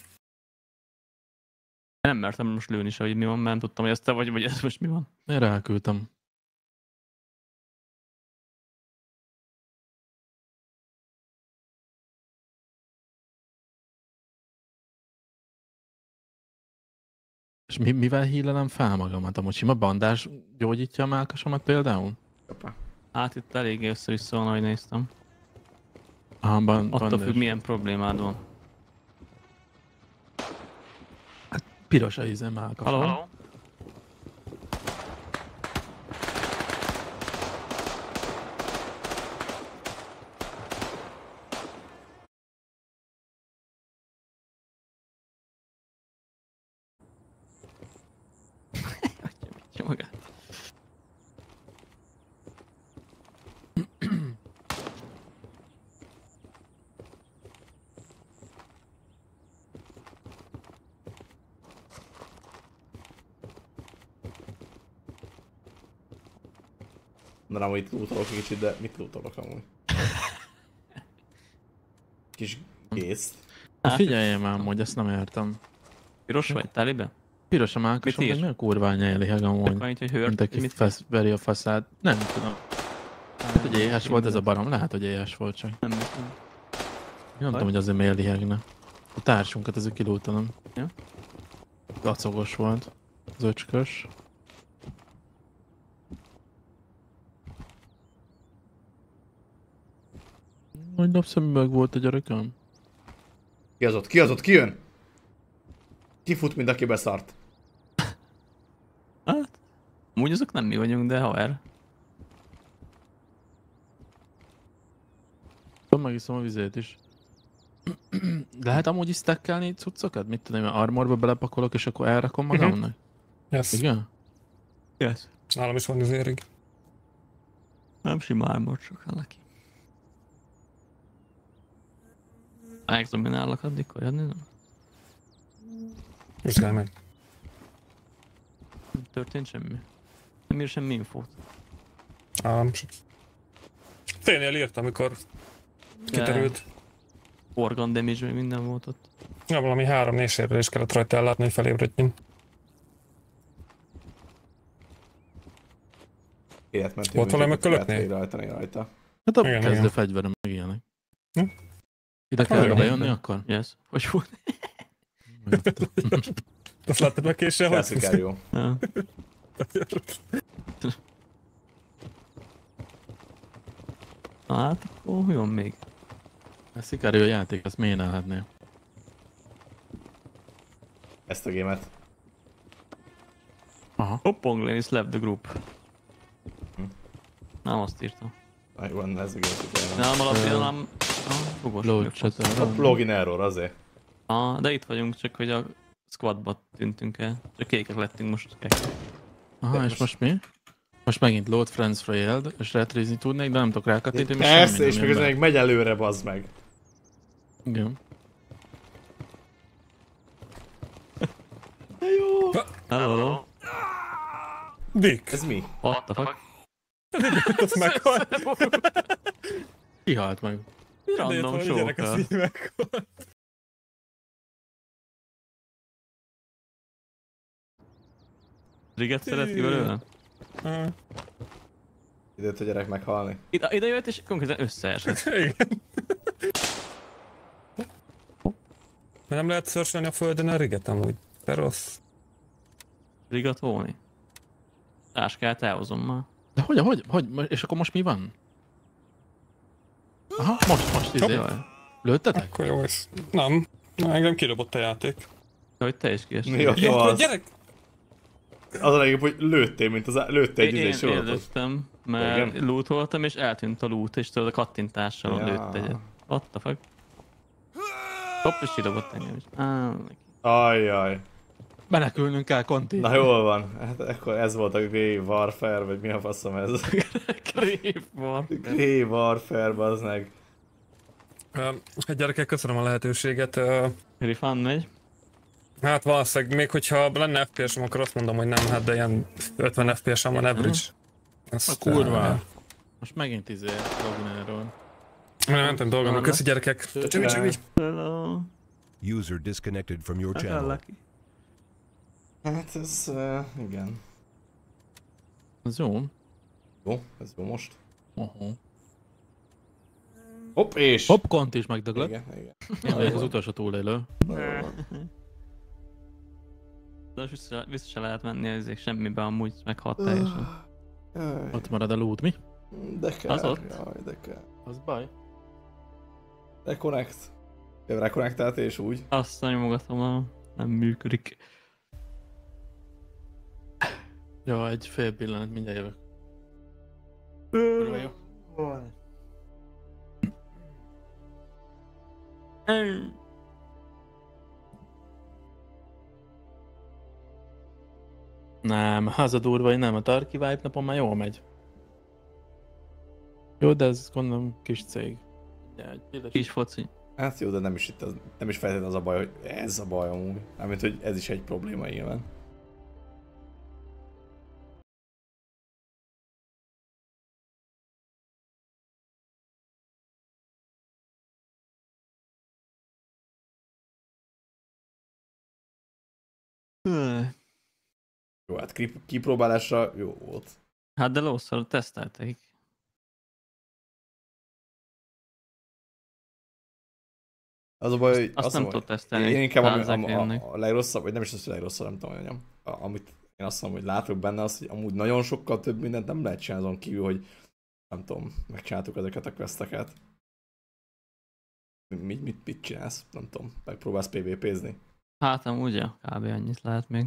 Nem mertem most lőni se, hogy mi van, mert nem tudtam, hogy ez te vagy, vagy ez most mi van. Én ráküldtem. És mi, mivel hílelem fel magamat? Amúgy sima bandás gyógyítja a mellkasomat például? Hoppá. Hát itt eléggé össze-vissza van, ahogy néztem. Aha, ban, Attól bandás. függ, milyen problémád van. Piros a íze mellkasom. Halló? Hagyja magát. Na nem, itt lootolok egy kicsit, de mit lootolok amúgy? Kis gészt. Hát figyelj már, amúgy ezt nem értem. Piros vagy? Telibe? Piros a mellkasom, Mit de ír? mi a kurván nyélieg amúgy? Van itt, hogy hőr. Mint aki Mit? fesz, veri a faszát. Nem tudom. Hát, hogy éhes volt ez a barom, lehet, hogy éhes volt csak. Nem, nem. Nem tudom, hogy azért miért lihegne. A társunkat ezzel kilútanom. Ja. Gacogos volt. Az öcskös. Nagy napszemüveg volt a gyerekem. Ki az ott? Ki az ott? Ki jön? Ki fut, mint aki beszart? Hát, amúgy azok nem mi vagyunk, de haver. Tudom, megiszom a vizét is. Lehet amúgy is stackelni cuccokat? Mit tudom, én armorba belepakolok és akkor elrakom magamnak? Yes. Igen? Yes. Nálam is van az érig. Nem sima armor, csak neki. Examinálok addig, hogy adni nem? Vizsgálj meg. Nem történt semmi. Nem ír semmi infót. Állam sem. Ténél írtam, amikor kiterült. Organ damage, meg minden volt ott. Ja, valami három-négy sérülés kellett rajta ellátni, hogy felébredjünk. Életmentő Volt valami műtétet kölöknél? kellett végrehajtani rajta. Hát a Igen, kezdő igen. fegyverem meg ilyenek. Hm? Ide kell igen. bejönni akkor? Yes. Hogy volt? Azt láttad meg késsel, hogy? Klassziker jó. Ja. Na hát, akkor mi van még? Ez szikerül a játék, azt miért elhetnél? Ezt a gémet. Aha. Hoppong Lenny left the group. Hm. Nem azt írtam. Ah, jó, ez a gémet. Nem, alapján nem, Ah, fogos Load vagyok. chat A login error azért. Ah, de itt vagyunk, csak hogy a squadba tűntünk el. Csak kékek lettünk most. Aha, De és most- most mi? Most megint load friends failed, és retrizni tudnék, de nem tudok rákattintani, mert Persze, semmi és nem még jön ez be. még megy előre, bazd meg. Igen. Hello. Dick! Ez mi? What the fuck? Azt meghalt. Kihalt meg. Random De gyerek, show. az így meghalt. Riget szeret ki belőle? Ah, Időt a gyerek meghalni. Ide, ide jött és konkrétan összeesett. igen. De nem lehet szörselni a földön a riget amúgy. De rossz. Rigatolni. Táskát elhozom már. De hogy, hogy, hogy, és akkor most mi van? Aha, most, most izé. Jaj. Lőttetek? Akkor jó ez. Nem. Na, engem kirobott a játék. De hogy te is kiestél. Mi a Ja, fasz? gyerek! Az a legjobb, hogy lőttél, mint az á- lőttél egy Én, izé én sorotot. élveztem, mert Igen? lootoltam és eltűnt a loot, és tudod a kattintással Ja. lőtt egyet. What the fuck? Hopp, és kidobott engem is. Á, neki. Ajjaj. Menekülnünk kell, Conti. Na jól van. Hát akkor ez volt a Grey Warfare, vagy mi a faszom ez? Grave van. Grey Warfare, bazd meg. Uh, hát gyerekek, köszönöm a lehetőséget. Uh, Grifan megy. hát valószínűleg, még hogyha lenne ef pé es-em, akkor azt mondom, hogy nem, hát de ilyen ötven ef pé es-em van average. A Ezt, kurva. uh, Most megint izé, logináról. nem, nem tudom dolgom, köszi gyerekek. Csövi, csövi. Hello. User disconnected from your channel. Lucky. Hát ez, uh, igen. Az jó. Jó, ez jó most. Oho. Hopp, és... Hopp, Conti is megdöglött. Igen, igen. Én vagyok az utolsó túlélő. De most vissza, vissza se lehet menni ezért semmibe, amúgy meghalt teljesen. Jaj, Ott marad a loot, mi? de kell, Az ott? jaj, de kell. Az baj. Reconnect. Ja, rekonnektállt és úgy. Azt nyomogatom, a... nem működik. Ja, egy fél pillanat, mindjárt jövök. Kurva jó. Nem, az a durva, hogy nem, a Tarki Vibe napon már jól megy. Jó, de ez gondolom kis cég. Ja, egy édes- Kis foci. Hát jó, de nem is itt az, nem is feltétlenül az a baj, hogy ez a baj amúgy. Mármint, hogy ez is egy probléma nyilván. Jó, hát kip- kipróbálásra jó volt. Hát de lószor tesztelték. Az a baj, hogy Azt nem tudod tesztelni. Én inkább ami, Hozzá a, kell a, jönni. a legrosszabb, vagy nem is az, hogy legrosszabb, nem tudom, hogy mondjam. A, amit én azt mondom, hogy látok benne, az, hogy amúgy nagyon sokkal több mindent nem lehet csinálni azon kívül, hogy nem tudom, megcsináltuk ezeket a questeket. Mit, mit, mit csinálsz? Nem tudom, megpróbálsz pé vé pézni. Hát amúgy, ja, kb. Annyit lehet még.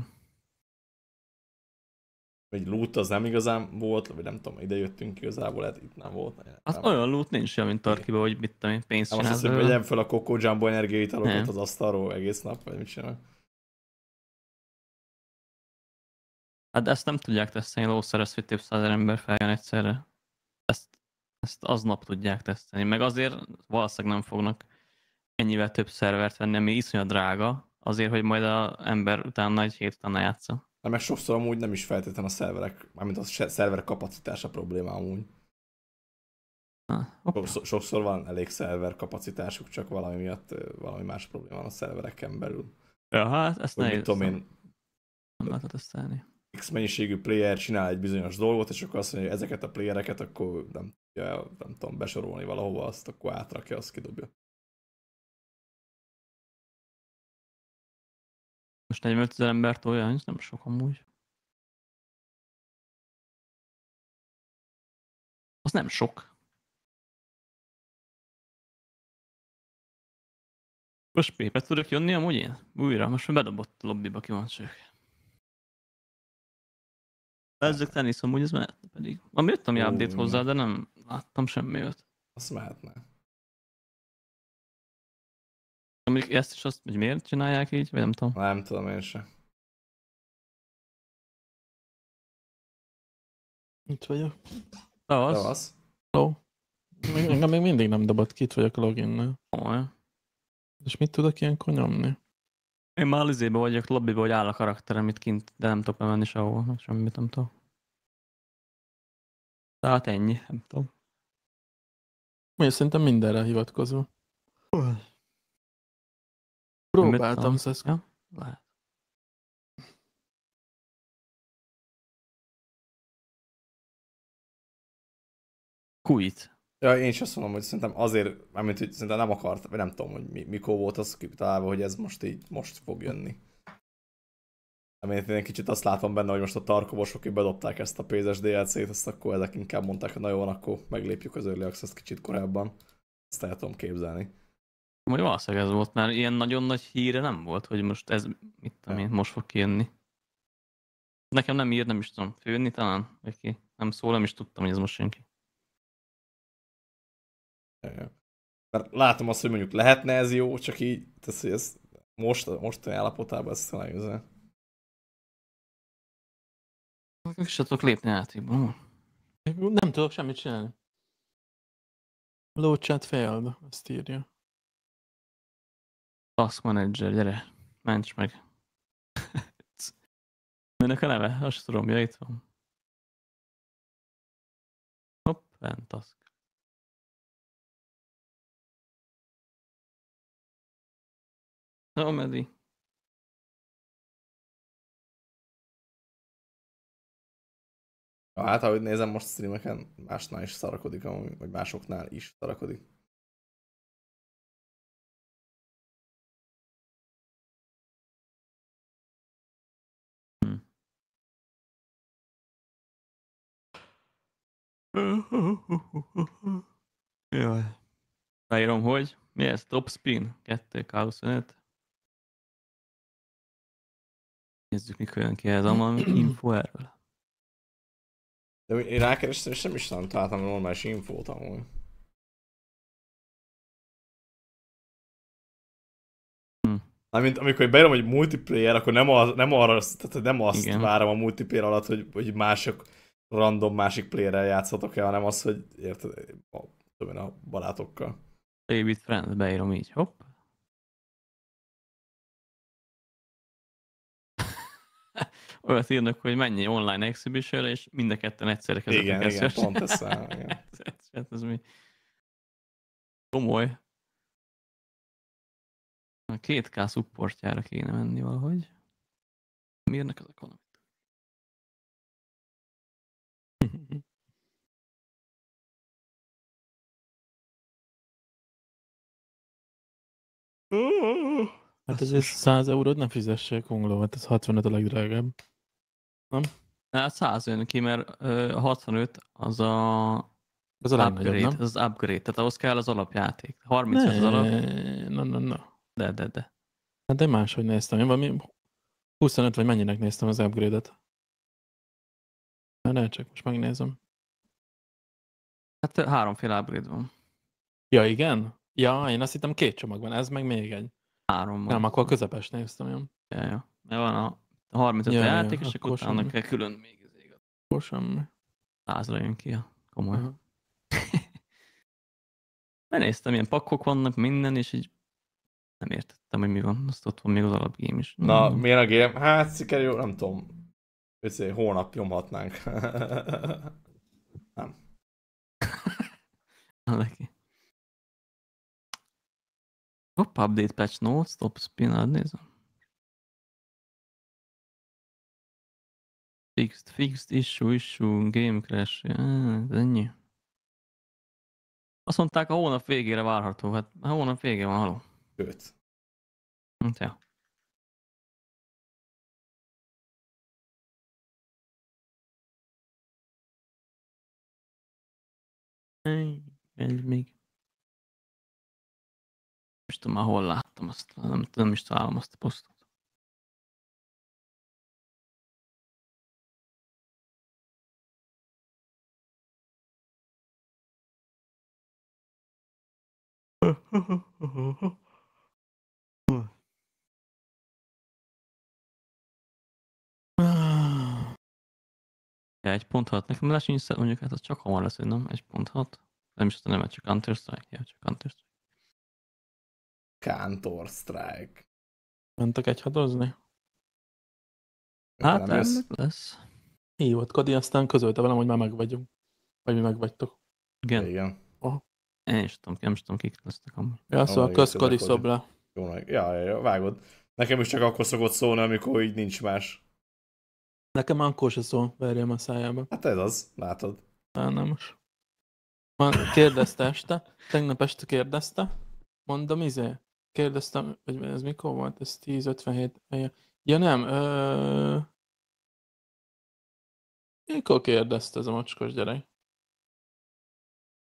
Vagy loot az nem igazán volt, vagy nem tudom, ide jöttünk igazából, hát itt nem volt. Az nem, olyan loot nincs olyan, mint Tarkiba, hogy mit tudom én, pénzt nem azt csinálsz hiszem, hogy belőle. vegyem fel a Coco Jumbo energiaitalokat Nem. az asztalról egész nap, vagy mit csinál. Hát de ezt nem tudják tesztelni, lószor ezt, hogy több százer ember feljön egyszerre. Ezt, ezt aznap tudják tesztelni, meg azért valószínűleg nem fognak ennyivel több szervert venni, ami iszonyat drága, azért, hogy majd az ember utána egy hét utána játsza. Na meg sokszor amúgy nem is feltétlenül a szerverek, mármint a se- szerver kapacitása probléma amúgy. Ah, hopp. Sokszor, sokszor van elég szerver kapacitásuk, csak valami miatt ö, valami más probléma van a szervereken belül. Ja, hát ezt Hogy nehéz. mit tudom én, Nem lehet tesztelni. X mennyiségű player csinál egy bizonyos dolgot, és akkor azt mondja, hogy ezeket a playereket akkor nem tudja, nem tudom, besorolni valahova, azt akkor átrakja, azt kidobja. Most negyvenötezer ember tolja, ez nem sok amúgy. Az nem sok. Most Pépe tudok jönni amúgy én? Újra, most már bedobott a lobbyba, kíváncsiak. Ezek tenisz amúgy, ez mehetne pedig. Ami jöttem Ó, update hozzá, mi? de nem láttam semmi öt. Azt mehetne. Mondjuk ezt is azt, hogy miért csinálják így, vagy nem tudom. Nem tudom én sem. Itt vagyok. De De az. az. Hello. Még, engem még mindig nem dobott ki, itt vagyok a loginnál. Olyan. És mit tudok ilyenkor nyomni? Én már lizébe vagyok, lobbyba, hogy áll a karakterem itt kint, de nem tudok bemenni sehova, semmit nem tudok. Tehát ennyi, nem tudom. Még szerintem mindenre hivatkozó. Próbáltam szeszk. Ja, lehet. Quit. Ja, én is azt mondom, hogy szerintem azért, mármint, hogy szerintem nem akart, vagy nem tudom, hogy mi, mikor volt az kitalálva, hogy ez most így, most fog jönni. Én egy kicsit azt látom benne, hogy most a tarkobosok, akik bedobták ezt a pénzes dé el cét, azt akkor ezek inkább mondták, hogy na jó van, akkor meglépjük az Early Access-t kicsit korábban. Ezt el tudom képzelni. Vagy valószínűleg ez volt, mert ilyen nagyon nagy híre nem volt, hogy most ez, mit tudom én, most fog kijönni. Nekem nem ír, nem is tudom főni talán, vagy ki. Nem szól, nem is tudtam, hogy ez most jön ki. Mert látom azt, hogy mondjuk lehetne ez jó, csak így, tesz, hogy ez most, most állapotában ez tényleg ez. És tudok lépni játékban. Nem tudok semmit csinálni. Load chat failed, ezt írja. Task Manager, gyere, ments meg. Minek a neve? Azt tudom, ja, itt van. Hopp, fent task. Na, Medi. Hát, ahogy nézem most streameken, másnál is szarakodik, vagy másoknál is szarakodik. Hm. Jaj. Leírom, hogy mi ez? Top spin? kettő ká huszonöt. Nézzük, mikor jön ki ez a valami info erről. De én rákerestem, és nem is nem találtam a normális infót amúgy. Hm. Amint, amikor beírom, hogy multiplayer, akkor nem, az, nem, arra, tehát nem azt Igen. várom a multiplayer alatt, hogy, hogy mások random másik playerrel játszhatok el, hanem az, hogy érted, a, tudom én, a barátokkal. David Friend, beírom így, hopp. Olyat írnak, hogy mennyi online exhibition és mind a ketten egyszerre kezdetek Igen, igen, ezt. pont ezt száll, igen. ez, ez mi? Komoly. A két ká supportjára kéne menni valahogy. Mi írnak ezek valamit? Hát ezért száz eurót nem fizessék Hungló, hát ez hatvanöt a legdrágább. Nem? Hát száz jön ki, mert ö, a hatvanöt az a Az a legnagyobb, upgrade, nem? az upgrade, tehát ahhoz kell az alapjáték. harmincöt az alap. Na, na, na. De, de, de. Hát de máshogy néztem. Én valami huszonöt vagy mennyinek néztem az upgrade-et. Na, ne, csak most megnézem. Hát háromféle upgrade van. Ja, igen? Ja, én azt hittem két csomag van, ez meg még egy. Három van. Nem, akkor a közepes néztem, jó? Ja, ja. Mert van a harmincöt Ja, a ja, játék, és akkor akkor utána semmi. kell külön még az ég. Akkor semmi. Százra jön ki a komoly. Aha. Benéztem, ilyen pakkok vannak, minden, és így nem értettem, hogy mi van. Azt ott van még az alapgém is. Na, Mm. milyen a game? Hát, sikerül, nem tudom. Öcsé, holnap nyomhatnánk. Nem. Neki. Hopp, update patch notes, stop spin, hát nézem. Fixed, fixed, issue, issue, game crash, ah, ez ennyi. Azt mondták, a hónap végére várható, hát a hónap vége van, haló. Őt. Hát, ja. Ez még. Nem tudom már hol láttam azt, nem, nem is találom azt a posztot. Ja, egy pont hat. Nekem lesz nincs, mondjuk hát az csak hamar lesz, hogy nem? egy pont hat. Nem is tudom, nem, csak Counter-Strike. Ja, csak Counter-Strike. Counter-Strike. Mentek egyhadozni? Hát nem nem jössz? lesz. Hívott Kadi, aztán közölte velem, hogy már meg vagyunk. Vagy mi meg vagytok. Igen. Igen. Én is tudom, nem is tudom, kik lesznek amúgy. Ja, szóval Ó, köz egész Kadi érdekes. szob le. Jó, meg. Ja, ja, ja, vágod. Nekem is csak akkor szokott szólni, amikor így nincs más. Nekem akkor se szól, verjem a szájába. Hát ez az, látod. Á, nem most. Már kérdezte este, tegnap este kérdezte, mondom, izé, kérdeztem, hogy ez mikor volt, ez tíz ötvenhét, ja nem, ö... mikor kérdezte ez a mocskos gyerek?